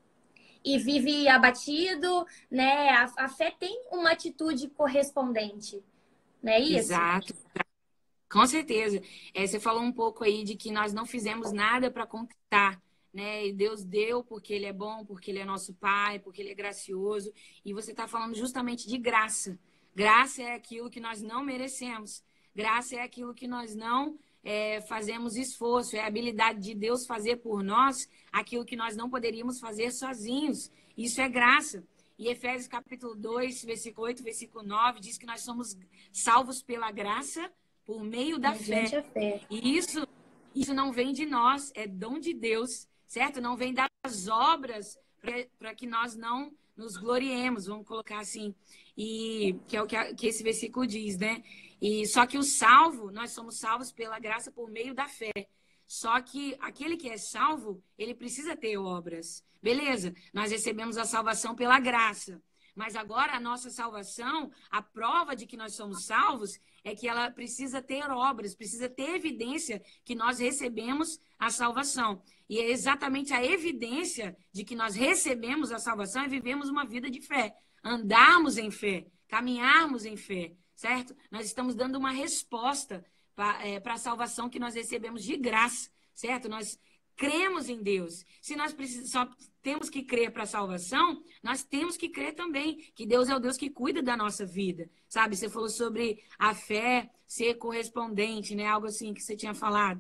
e vive abatido, né? A fé tem uma atitude correspondente, não é isso? Exato. Com certeza. Você falou um pouco aí de que nós não fizemos nada para conquistar, né? E Deus deu porque Ele é bom, porque Ele é nosso Pai, porque Ele é gracioso. E você está falando justamente de graça. Graça é aquilo que nós não merecemos. Graça é aquilo que nós não fazemos esforço. É a habilidade de Deus fazer por nós aquilo que nós não poderíamos fazer sozinhos. Isso é graça. E Efésios capítulo 2, versículo 8, versículo 9, diz que nós somos salvos pela graça por meio da fé. E isso não vem de nós, é dom de Deus, certo? Não vem das obras para que nós não nos gloriemos, vamos colocar assim, e que é o que esse versículo diz, né? E só que o salvo, nós somos salvos pela graça por meio da fé. Só que aquele que é salvo, ele precisa ter obras. Beleza, nós recebemos a salvação pela graça. Mas agora a nossa salvação, a prova de que nós somos salvos, é que ela precisa ter obras, precisa ter evidência que nós recebemos a salvação. E é exatamente a evidência de que nós recebemos a salvação é vivemos uma vida de fé, andarmos em fé, caminharmos em fé, certo? Nós estamos dando uma resposta para a salvação que nós recebemos de graça, certo? Nós cremos em Deus. Se nós só temos que crer para a salvação, nós temos que crer também que Deus é o Deus que cuida da nossa vida, sabe? Você falou sobre a fé ser correspondente, né? Algo assim que você tinha falado.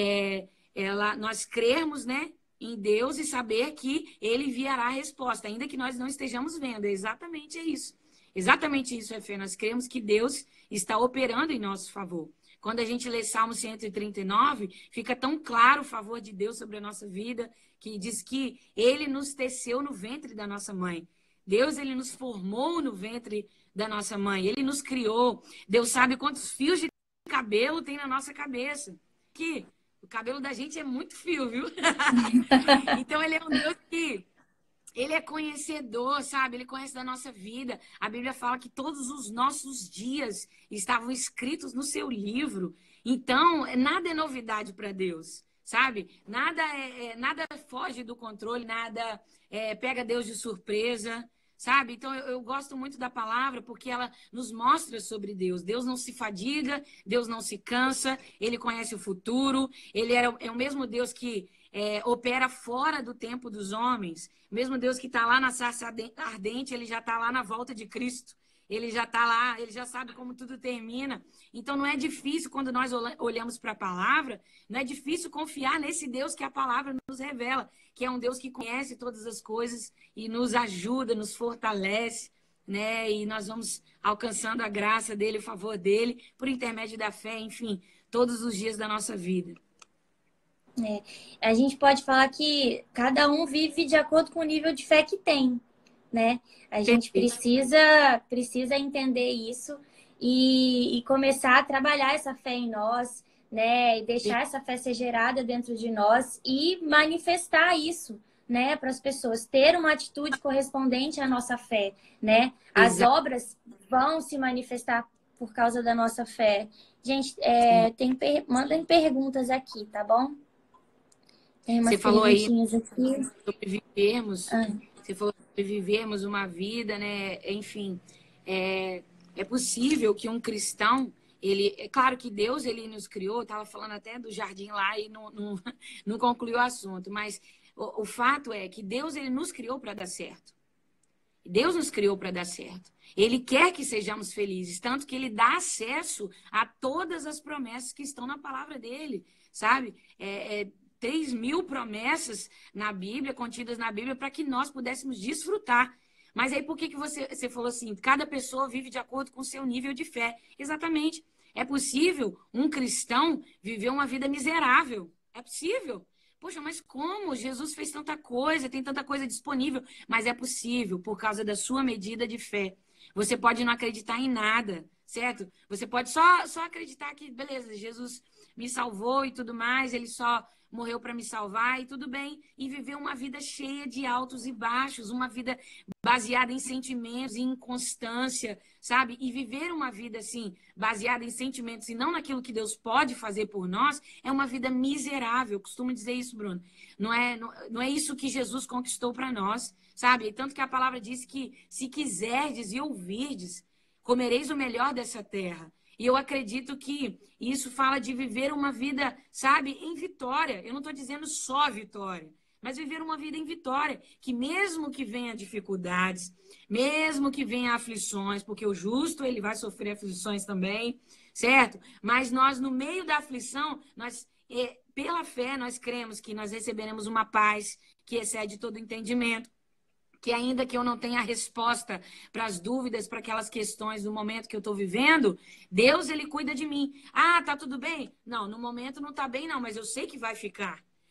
Nós crermos, né, em Deus e saber que Ele enviará a resposta, ainda que nós não estejamos vendo. É exatamente isso. Exatamente isso é fé. Nós cremos que Deus está operando em nosso favor. Quando a gente lê Salmo 139, fica tão claro o favor de Deus sobre a nossa vida, que diz que Ele nos teceu no ventre da nossa mãe. Deus, Ele nos formou no ventre da nossa mãe. Ele nos criou. Deus sabe quantos fios de cabelo tem na nossa cabeça. Que o cabelo da gente é muito fio, viu? Então, Ele é um Deus que... Ele é conhecedor, sabe? Ele conhece da nossa vida. A Bíblia fala que todos os nossos dias estavam escritos no seu livro. Então, nada é novidade para Deus, sabe? Nada foge do controle, nada pega Deus de surpresa, sabe? Então, eu gosto muito da palavra porque ela nos mostra sobre Deus. Deus não se fadiga, Deus não se cansa, Ele conhece o futuro. Ele é o mesmo Deus que opera fora do tempo dos homens. Mesmo Deus que está lá na sarça ardente, Ele já está lá na volta de Cristo. Ele já está lá, Ele já sabe como tudo termina. Então, não é difícil, quando nós olhamos para a palavra, não é difícil confiar nesse Deus que a palavra nos revela, que é um Deus que conhece todas as coisas e nos ajuda, nos fortalece, né? E nós vamos alcançando a graça dEle, o favor dEle, por intermédio da fé, enfim, todos os dias da nossa vida. A gente pode falar que cada um vive de acordo com o nível de fé que tem, né? A gente precisa entender isso e começar a trabalhar essa fé em nós, né? E deixar essa fé ser gerada dentro de nós e manifestar isso, né? Para as pessoas, ter uma atitude correspondente à nossa fé, né? As obras vão se manifestar por causa da nossa fé. Gente, mandem perguntas aqui, tá bom? Você falou aí sobre vivermos, você falou sobre vivermos uma vida, né? Enfim, é possível que um cristão, é claro que Deus, Ele nos criou, estava falando até do jardim lá e não concluiu o assunto, mas o fato é que Deus, Ele nos criou para dar certo. Deus nos criou para dar certo. Ele quer que sejamos felizes, tanto que Ele dá acesso a todas as promessas que estão na palavra dEle, sabe? 3.000 promessas na Bíblia, contidas na Bíblia, para que nós pudéssemos desfrutar. Mas aí por que você falou assim, cada pessoa vive de acordo com o seu nível de fé? Exatamente. É possível um cristão viver uma vida miserável. É possível. Poxa, mas como? Jesus fez tanta coisa, tem tanta coisa disponível. Mas é possível por causa da sua medida de fé. Você pode não acreditar em nada, certo? Você pode só acreditar que, beleza, Jesus me salvou e tudo mais, Ele só morreu para me salvar e tudo bem, e viver uma vida cheia de altos e baixos, uma vida baseada em sentimentos e em constância, sabe? E viver uma vida assim, baseada em sentimentos e não naquilo que Deus pode fazer por nós, é uma vida miserável. Eu costumo dizer isso, Bruno. Não é isso que Jesus conquistou para nós, sabe? Tanto que a palavra diz que se quiserdes e ouvirdes, comereis o melhor dessa terra. E eu acredito que isso fala de viver uma vida, sabe, em vitória. Eu não estou dizendo só vitória, mas viver uma vida em vitória. Que mesmo que venha dificuldades, mesmo que venha aflições, porque o justo, ele vai sofrer aflições também, certo? Mas nós, no meio da aflição, pela fé, nós cremos que nós receberemos uma paz que excede todo entendimento. Que ainda que eu não tenha a resposta para as dúvidas, para aquelas questões do momento que eu estou vivendo, Deus, Ele cuida de mim. Ah, tá tudo bem? Não, no momento não tá bem não, mas eu sei que vai ficar.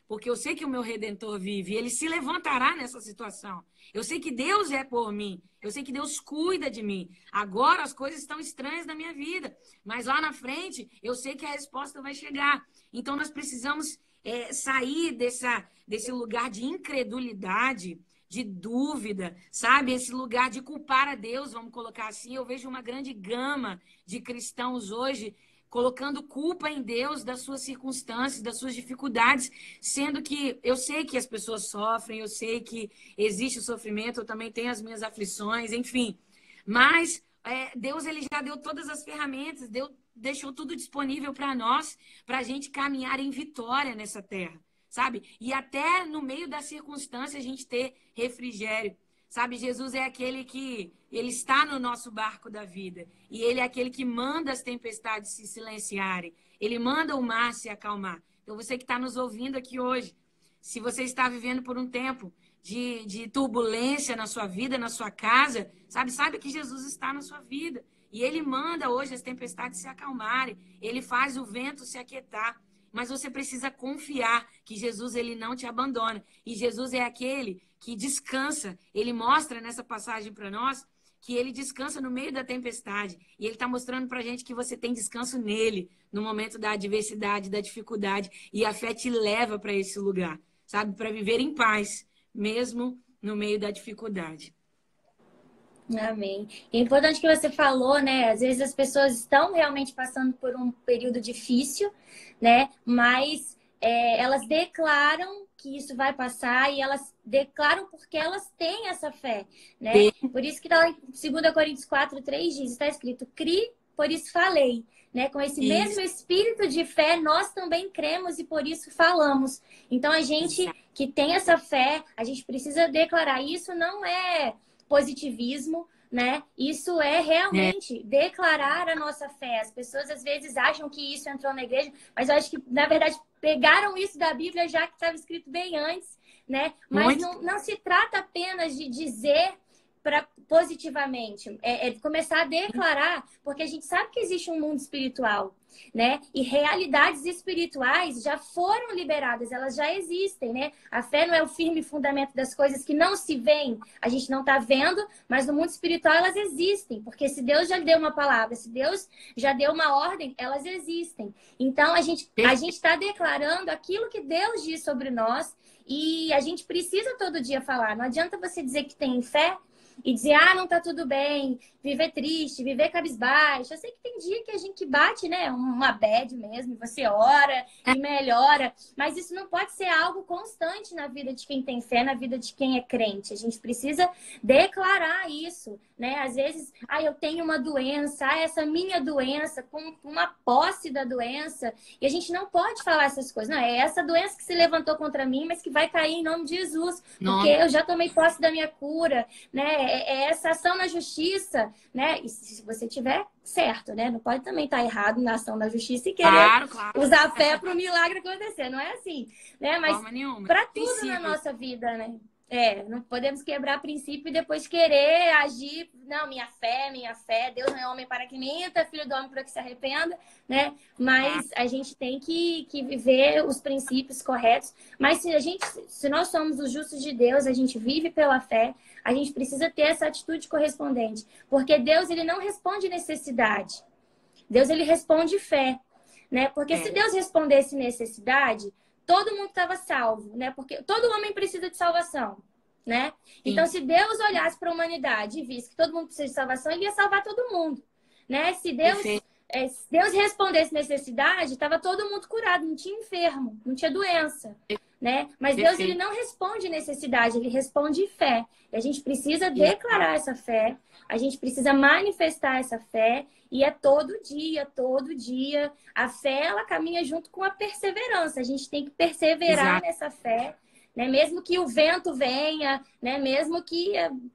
porque eu sei que o meu Redentor vive e ele se levantará nessa situação. Eu sei que Deus é por mim, eu sei que Deus cuida de mim. Agora as coisas estão estranhas na minha vida, mas lá na frente eu sei que a resposta vai chegar. Então nós precisamos sair desse lugar de incredulidade, de dúvida, sabe? Esse lugar de culpar a Deus, vamos colocar assim. Eu vejo uma grande gama de cristãos hoje colocando culpa em Deus das suas circunstâncias, das suas dificuldades, sendo que eu sei que as pessoas sofrem, eu sei que existe o sofrimento, eu também tenho as minhas aflições, enfim. Mas Deus ele já deu todas as ferramentas, deixou tudo disponível para nós, para a gente caminhar em vitória nessa terra, sabe? E até no meio da circunstância a gente ter refrigério. Sabe, Jesus é aquele que ele está no nosso barco da vida. E ele é aquele que manda as tempestades se silenciarem. Ele manda o mar se acalmar. Então, você que está nos ouvindo aqui hoje, se você está vivendo por um tempo de turbulência na sua vida, na sua casa, sabe que Jesus está na sua vida. E ele manda hoje as tempestades se acalmarem. Ele faz o vento se aquietar. Mas você precisa confiar que Jesus ele não te abandona. E Jesus é aquele que descansa. Ele mostra nessa passagem para nós que ele descansa no meio da tempestade. E ele está mostrando para a gente que você tem descanso nele, no momento da adversidade, da dificuldade. E a fé te leva para esse lugar, sabe? Para viver em paz, mesmo no meio da dificuldade. Amém. É importante que você falou, né? Às vezes as pessoas estão realmente passando por um período difícil, né? Mas elas declaram que isso vai passar e elas declaram porque elas têm essa fé, né? Por isso que tá lá em 2 Coríntios 4:3 diz, está escrito, cri, por isso falei, né? Com esse mesmo espírito de fé, nós também cremos e por isso falamos. Então, a gente que tem essa fé, a gente precisa declarar. Isso não é positivismo, né? Isso é realmente declarar a nossa fé. As pessoas às vezes acham que isso entrou na igreja, mas eu acho que, na verdade, pegaram isso da Bíblia já que estava escrito bem antes, né? Mas não se trata apenas de dizer positivamente, começar a declarar, porque a gente sabe que existe um mundo espiritual, né? E realidades espirituais já foram liberadas, elas já existem, né? A fé não é o firme fundamento das coisas que não se veem, a gente não está vendo, mas no mundo espiritual elas existem, porque se Deus já deu uma palavra, se Deus já deu uma ordem, elas existem. Então a gente está declarando aquilo que Deus diz sobre nós e a gente precisa todo dia falar. Não adianta você dizer que tem fé e dizer, não tá tudo bem, viver triste, viver cabisbaixo. Eu sei que tem dia que a gente bate, né? Uma bad mesmo, e você ora e melhora. Mas isso não pode ser algo constante na vida de quem tem fé, na vida de quem é crente. A gente precisa declarar isso, né? Às vezes, eu tenho uma doença, essa minha doença, com uma posse da doença. E a gente não pode falar essas coisas. Não, é essa doença que se levantou contra mim, mas que vai cair em nome de Jesus. Porque eu já tomei posse da minha cura, né? É essa ação na justiça, né? E se você tiver certo, né? Não pode também estar errado na ação da justiça e querer usar a fé para o milagre acontecer. Não é assim, né? Mas para tudo na nossa vida, né? Não podemos quebrar princípio e depois querer agir. Não, minha fé, Deus não é homem para que minta, filho do homem para que se arrependa, né? Mas a gente tem que viver os princípios corretos. Mas se nós somos os justos de Deus, a gente vive pela fé, a gente precisa ter essa atitude correspondente. Porque Deus, ele não responde necessidade. Deus, ele responde fé, né? Porque se Deus respondesse necessidade, todo mundo estava salvo, né? Porque todo homem precisa de salvação, né? Então, se Deus olhasse para a humanidade e visse que todo mundo precisa de salvação, ele ia salvar todo mundo, né? Se Deus respondesse necessidade, estava todo mundo curado, não tinha enfermo, não tinha doença, né? Mas Deus, ele não responde necessidade, ele responde fé. E a gente precisa declarar essa fé, a gente precisa manifestar essa fé. E é todo dia. A fé, ela caminha junto com a perseverança. A gente tem que perseverar nessa fé, né? Mesmo que o vento venha, né? Mesmo que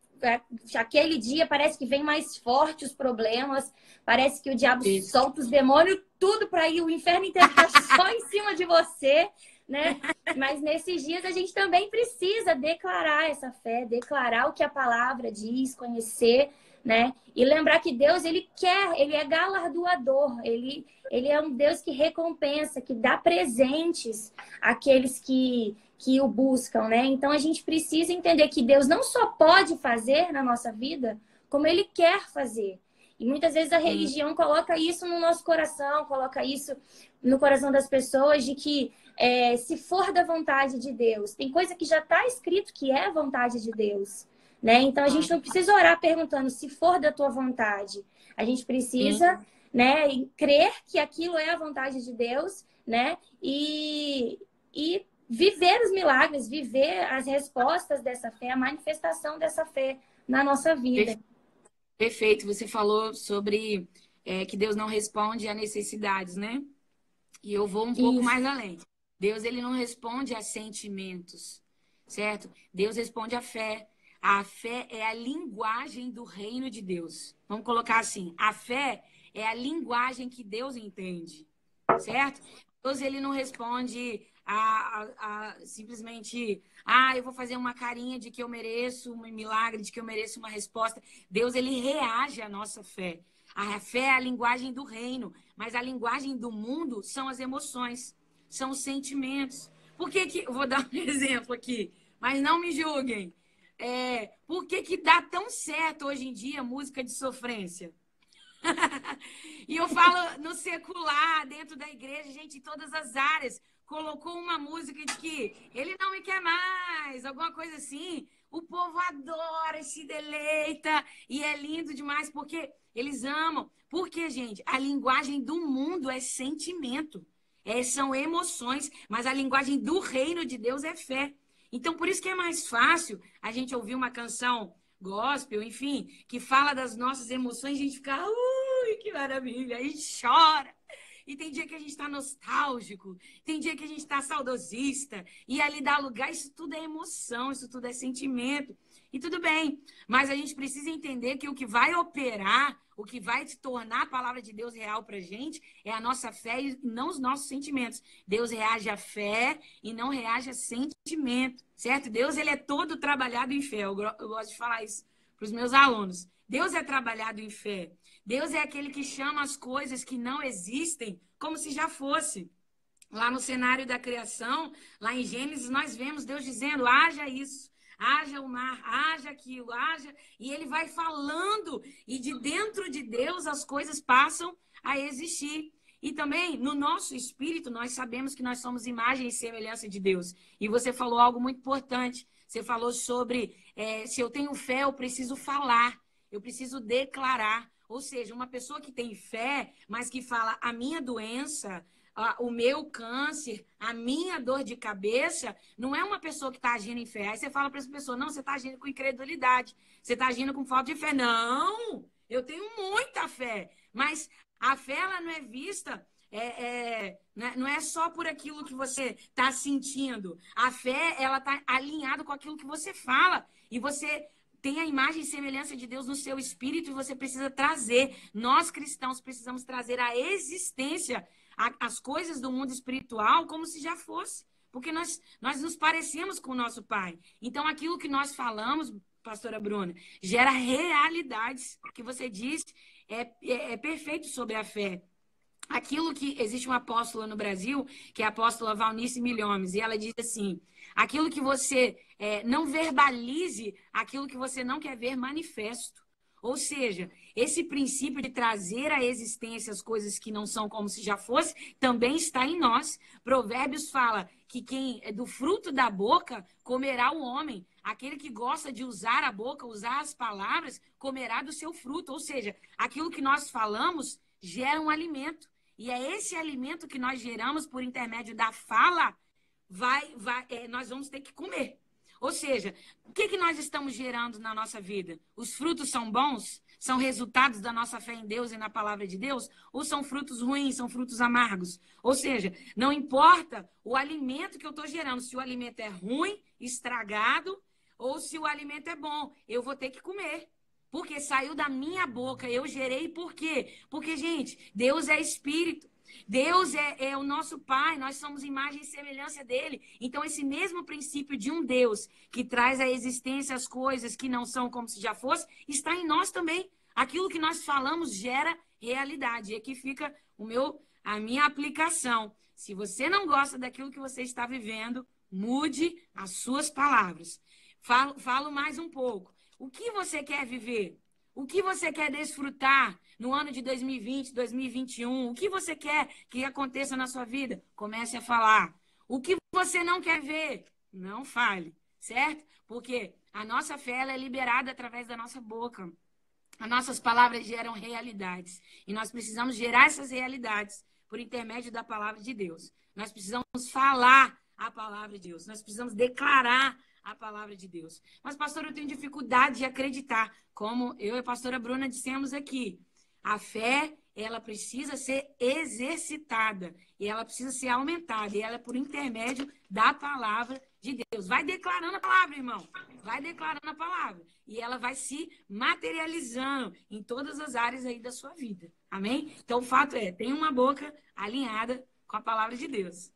aquele dia parece que vem mais forte os problemas, parece que o diabo solta os demônios, tudo para ir, o inferno inteiro tá só em cima de você, né? Mas nesses dias a gente também precisa declarar essa fé, declarar o que a palavra diz, conhecer, né? E lembrar que Deus, ele é galardoador, ele é um Deus que recompensa, que dá presentes àqueles que o buscam, né? Então a gente precisa entender que Deus não só pode fazer na nossa vida, como ele quer fazer. E muitas vezes a religião coloca isso no nosso coração, coloca isso no coração das pessoas, de que se for da vontade de Deus, tem coisa que já está escrito que é a vontade de Deus, né? Então a gente não precisa orar perguntando se for da tua vontade. A gente precisa, né, crer que aquilo é a vontade de Deus, né? E viver os milagres, viver as respostas dessa fé, a manifestação dessa fé na nossa vida. Perfeito. Você falou sobre que Deus não responde a necessidades, né? E eu vou um pouco mais além. Deus, ele não responde a sentimentos, certo? Deus responde à fé. A fé é a linguagem do reino de Deus. Vamos colocar assim, a fé é a linguagem que Deus entende, certo? Deus, ele não responde simplesmente, eu vou fazer uma carinha de que eu mereço um milagre, de que eu mereço uma resposta. Deus, ele reage à nossa fé. A fé é a linguagem do reino, mas a linguagem do mundo são as emoções, são os sentimentos. Por que eu vou dar um exemplo aqui, mas não me julguem. Por que dá tão certo hoje em dia música de sofrência? E eu falo no secular, dentro da igreja, gente, em todas as áreas, colocou uma música de que ele não me quer mais, alguma coisa assim. O povo adora, se deleita e é lindo demais porque eles amam. Porque, gente, a linguagem do mundo é sentimento, são emoções, mas a linguagem do reino de Deus é fé. Então, por isso que é mais fácil a gente ouvir uma canção gospel, enfim, que fala das nossas emoções, a gente fica, ui, que maravilha, aí chora. E tem dia que a gente está nostálgico, tem dia que a gente está saudosista, e ali dá lugar, isso tudo é emoção, isso tudo é sentimento. E tudo bem, mas a gente precisa entender que o que vai operar, o que vai se tornar a palavra de Deus real para a gente, é a nossa fé e não os nossos sentimentos. Deus reage à fé e não reage a sentimento, certo? Deus, ele é todo trabalhado em fé. Eu gosto de falar isso para os meus alunos. Deus é trabalhado em fé. Deus é aquele que chama as coisas que não existem como se já fosse. Lá no cenário da criação, lá em Gênesis, nós vemos Deus dizendo, haja isso. Haja o mar, haja aquilo, haja... E ele vai falando, e de dentro de Deus as coisas passam a existir. E também, no nosso espírito, nós sabemos que nós somos imagem e semelhança de Deus. E você falou algo muito importante. Você falou sobre, se eu tenho fé, eu preciso falar, eu preciso declarar. Ou seja, uma pessoa que tem fé, mas que fala, a minha doença... o meu câncer, a minha dor de cabeça, não é uma pessoa que está agindo em fé. Aí você fala para essa pessoa, não, você está agindo com incredulidade, você está agindo com falta de fé. Não, eu tenho muita fé, mas a fé ela não é vista, não é só por aquilo que você está sentindo. A fé ela está alinhada com aquilo que você fala e você tem a imagem e semelhança de Deus no seu espírito e você precisa trazer. Nós cristãos precisamos trazer a existência as coisas do mundo espiritual como se já fosse, porque nós nos parecemos com o nosso Pai. Então, aquilo que nós falamos, pastora Bruna, gera realidades, que você disse, é perfeito sobre a fé. Aquilo que existe uma apóstola no Brasil, que é a apóstola Valnice Milhomes, e ela diz assim, aquilo que você não verbalize, aquilo que você não quer ver manifesto. Ou seja, esse princípio de trazer à existência as coisas que não são como se já fosse, também está em nós. Provérbios fala que quem é do fruto da boca comerá o homem. Aquele que gosta de usar a boca, usar as palavras, comerá do seu fruto. Ou seja, aquilo que nós falamos gera um alimento. E é esse alimento que nós geramos por intermédio da fala, nós vamos ter que comer. Ou seja, o que nós estamos gerando na nossa vida? Os frutos são bons? São resultados da nossa fé em Deus e na palavra de Deus? Ou são frutos ruins, são frutos amargos? Ou seja, não importa o alimento que eu estou gerando, se o alimento é ruim, estragado, ou se o alimento é bom, eu vou ter que comer. Porque saiu da minha boca, eu gerei por quê? Porque, gente, Deus é espírito. Deus é o nosso Pai, nós somos imagem e semelhança dele. Então, esse mesmo princípio de um Deus que traz à existência as coisas que não são como se já fosse, está em nós também. Aquilo que nós falamos gera realidade. E aqui fica a minha aplicação. Se você não gosta daquilo que você está vivendo, mude as suas palavras. Falo mais um pouco. O que você quer viver? O que você quer desfrutar no ano de 2020, 2021? O que você quer que aconteça na sua vida? Comece a falar. O que você não quer ver? Não fale, certo? Porque a nossa fé ela é liberada através da nossa boca. As nossas palavras geram realidades. E nós precisamos gerar essas realidades por intermédio da palavra de Deus. Nós precisamos falar a palavra de Deus. Nós precisamos declarar a palavra de Deus. Mas, pastor, eu tenho dificuldade de acreditar. Como eu e a pastora Bruna dissemos aqui, a fé, ela precisa ser exercitada. E ela precisa ser aumentada. E ela é por intermédio da palavra de Deus. Vai declarando a palavra, irmão. Vai declarando a palavra. E ela vai se materializando em todas as áreas aí da sua vida. Amém? Então, o fato é, tem uma boca alinhada com a palavra de Deus.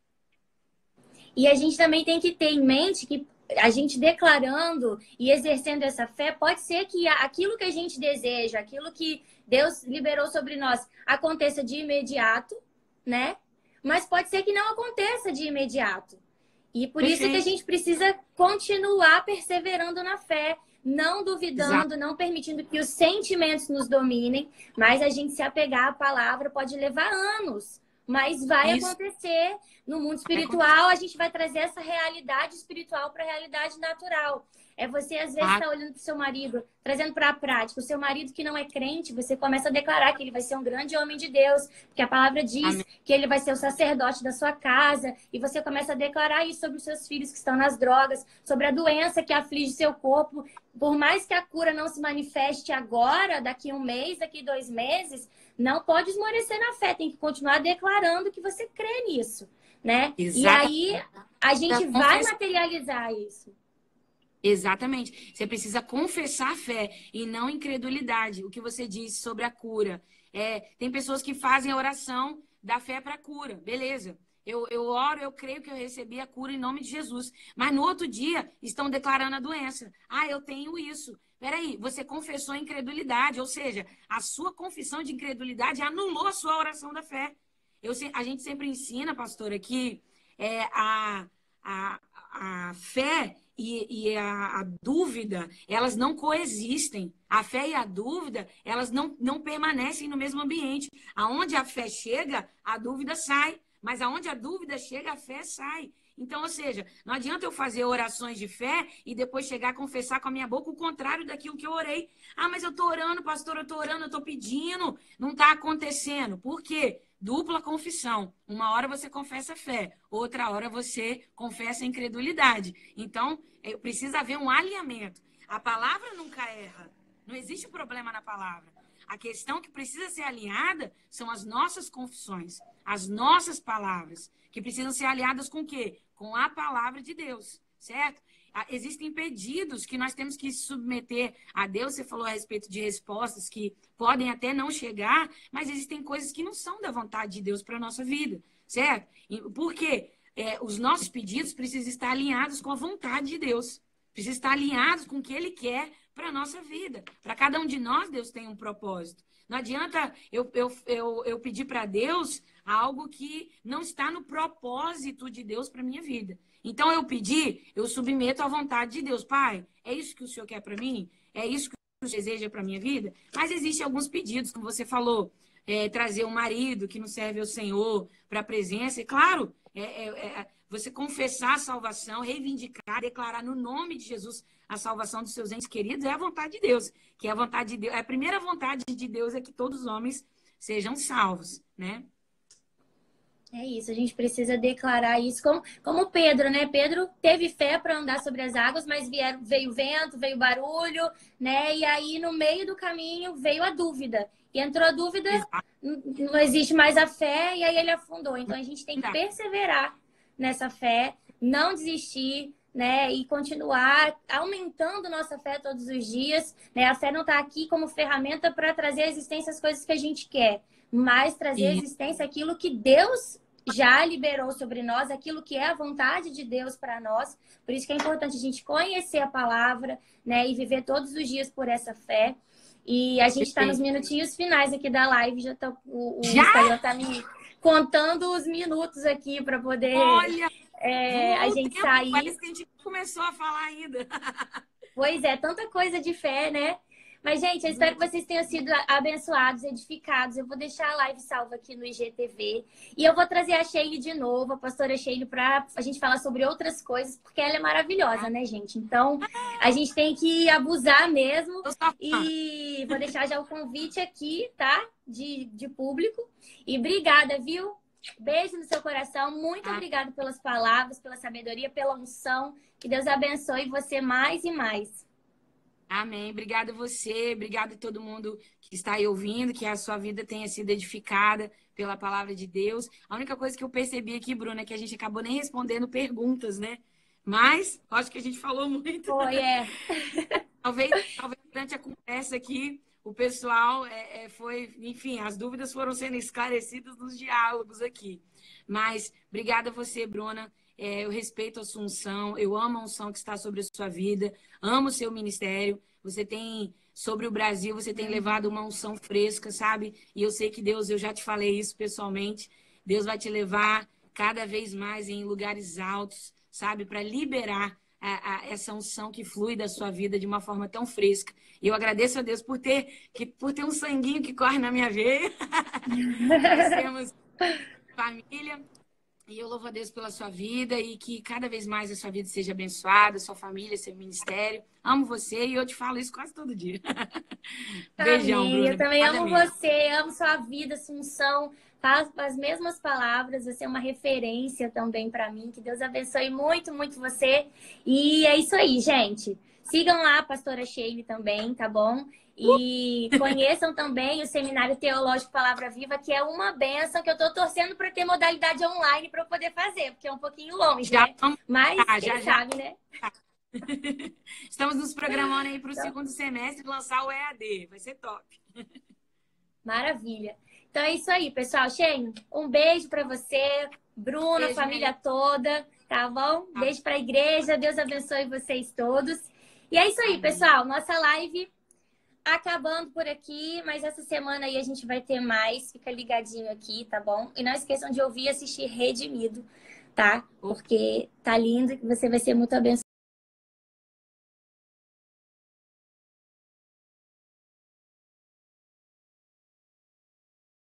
E a gente também tem que ter em mente que a gente declarando e exercendo essa fé, pode ser que aquilo que a gente deseja, aquilo que Deus liberou sobre nós, aconteça de imediato, né? Mas pode ser que não aconteça de imediato. E por isso que a gente precisa continuar perseverando na fé, não duvidando, não permitindo que os sentimentos nos dominem, mas a gente se apegar à palavra pode levar anos. Mas vai acontecer no mundo espiritual, a gente vai trazer essa realidade espiritual para a realidade natural. É você, às vezes, estar olhando para o seu marido, trazendo para a prática. O seu marido que não é crente, você começa a declarar que ele vai ser um grande homem de Deus, porque a palavra diz que ele vai ser o sacerdote da sua casa. E você começa a declarar isso sobre os seus filhos que estão nas drogas, sobre a doença que aflige seu corpo. Por mais que a cura não se manifeste agora, daqui 1 mês, daqui 2 meses, não pode esmorecer na fé. Tem que continuar declarando que você crê nisso, né? E aí a gente vai materializar isso. Exatamente. Você precisa confessar a fé e não incredulidade. O que você disse sobre a cura. Tem pessoas que fazem a oração da fé para a cura. Beleza. Eu oro, eu creio que eu recebi a cura em nome de Jesus. Mas no outro dia estão declarando a doença. Ah, eu tenho isso. Peraí, você confessou a incredulidade. Ou seja, a sua confissão de incredulidade anulou a sua oração da fé. A gente sempre ensina, pastora, que a fé e a dúvida, elas não coexistem. A fé e a dúvida, elas não permanecem no mesmo ambiente. Aonde a fé chega, a dúvida sai. Mas aonde a dúvida chega, a fé sai. Então, ou seja, não adianta eu fazer orações de fé e depois chegar a confessar com a minha boca o contrário daquilo que eu orei. Ah, mas eu estou orando, pastor, eu estou orando, eu estou pedindo. Não está acontecendo. Por quê? Dupla confissão. Uma hora você confessa a fé, outra hora você confessa a incredulidade. Então, precisa haver um alinhamento. A palavra nunca erra. Não existe problema na palavra. A questão que precisa ser alinhada são as nossas confissões, as nossas palavras, que precisam ser alinhadas com o quê? Com a palavra de Deus, certo? Existem pedidos que nós temos que submeter a Deus. Você falou a respeito de respostas que podem até não chegar, mas existem coisas que não são da vontade de Deus para a nossa vida, certo? Por quê? Os nossos pedidos precisam estar alinhados com a vontade de Deus, precisam estar alinhados com o que Ele quer para a nossa vida. Para cada um de nós, Deus tem um propósito. Não adianta eu pedir para Deus algo que não está no propósito de Deus para a minha vida. Então, eu submeto à vontade de Deus. Pai, é isso que o Senhor quer para mim? É isso que o Senhor deseja para a minha vida? Mas existem alguns pedidos, como você falou, trazer um marido que não serve ao Senhor para a presença. E, claro, você confessar a salvação, reivindicar, declarar no nome de Jesus a salvação dos seus entes queridos, é a vontade de Deus. Que é a vontade de Deus. A primeira vontade de Deus é que todos os homens sejam salvos, né? É isso, a gente precisa declarar isso como Pedro, né? Pedro teve fé para andar sobre as águas, mas veio vento, veio barulho, né? E aí, no meio do caminho, veio a dúvida. E entrou a dúvida, não existe mais a fé, e aí ele afundou. Então, a gente tem que perseverar nessa fé, não desistir, né, e continuar aumentando nossa fé todos os dias, né? A fé não está aqui como ferramenta para trazer à existência as coisas que a gente quer, mas trazer à E existência aquilo que Deus já liberou sobre nós, aquilo que é a vontade de Deus para nós. Por isso que é importante a gente conhecer a palavra, né, e viver todos os dias por essa fé. E a gente está nos minutinhos finais aqui da live, já tá, o Instagram está me contando os minutos aqui para poder olha, a voou o gente tempo, sair. parece que a gente começou a falar ainda. Pois é, tanta coisa de fé, né? Mas, gente, eu espero que vocês tenham sido abençoados, edificados. Eu vou deixar a live salva aqui no IGTV. E eu vou trazer a Sheila de novo, a pastora Sheila, para a gente falar sobre outras coisas, porque ela é maravilhosa, né, gente? Então, a gente tem que abusar mesmo. E vou deixar já o convite aqui, tá? De público. E obrigada, viu? Beijo no seu coração. Muito obrigada pelas palavras, pela sabedoria, pela unção. Que Deus abençoe você mais e mais. Amém. Obrigada a você, obrigada a todo mundo que está aí ouvindo, que a sua vida tenha sido edificada pela palavra de Deus. A única coisa que eu percebi aqui, Bruna, é que a gente acabou nem respondendo perguntas, né? Mas acho que a gente falou muito. Foi, Talvez durante a conversa aqui, o pessoal enfim, as dúvidas foram sendo esclarecidas nos diálogos aqui. Mas obrigada a você, Bruna. Eu respeito a sua unção, eu amo a unção que está sobre a sua vida, amo o seu ministério. Você tem, sobre o Brasil, você tem levado uma unção fresca, sabe? E eu sei que Deus, eu já te falei isso pessoalmente, Deus vai te levar cada vez mais em lugares altos, sabe? Para liberar essa unção que flui da sua vida de uma forma tão fresca. E eu agradeço a Deus por ter um sanguinho que corre na minha veia. Nós temos família. E eu louvo a Deus pela sua vida e que cada vez mais a sua vida seja abençoada, sua família, seu ministério. Amo você e eu te falo isso quase todo dia. Beijão, Bruna. Eu também amo você, amo sua vida, sua unção. Faz as mesmas palavras, você é uma referência também para mim. Que Deus abençoe muito, muito você. E é isso aí, gente. Sigam lá a pastora Sheila também, tá bom? E conheçam também o Seminário Teológico Palavra Viva, que é uma benção, que eu tô torcendo para ter modalidade online para eu poder fazer, porque é um pouquinho longe, né? Mas quem sabe, né? Estamos nos programando aí para o segundo semestre lançar o EAD. Vai ser top. Maravilha. Então é isso aí, pessoal. Sheila, um beijo para você, Bruna, Beijo, família toda, tá bom? Beijo para a igreja. Deus abençoe vocês todos. E é isso aí, pessoal. Nossa live acabando por aqui, mas essa semana aí a gente vai ter mais. Fica ligadinho aqui, tá bom? E não esqueçam de ouvir e assistir Redimido, tá? Porque tá lindo e você vai ser muito abençoado.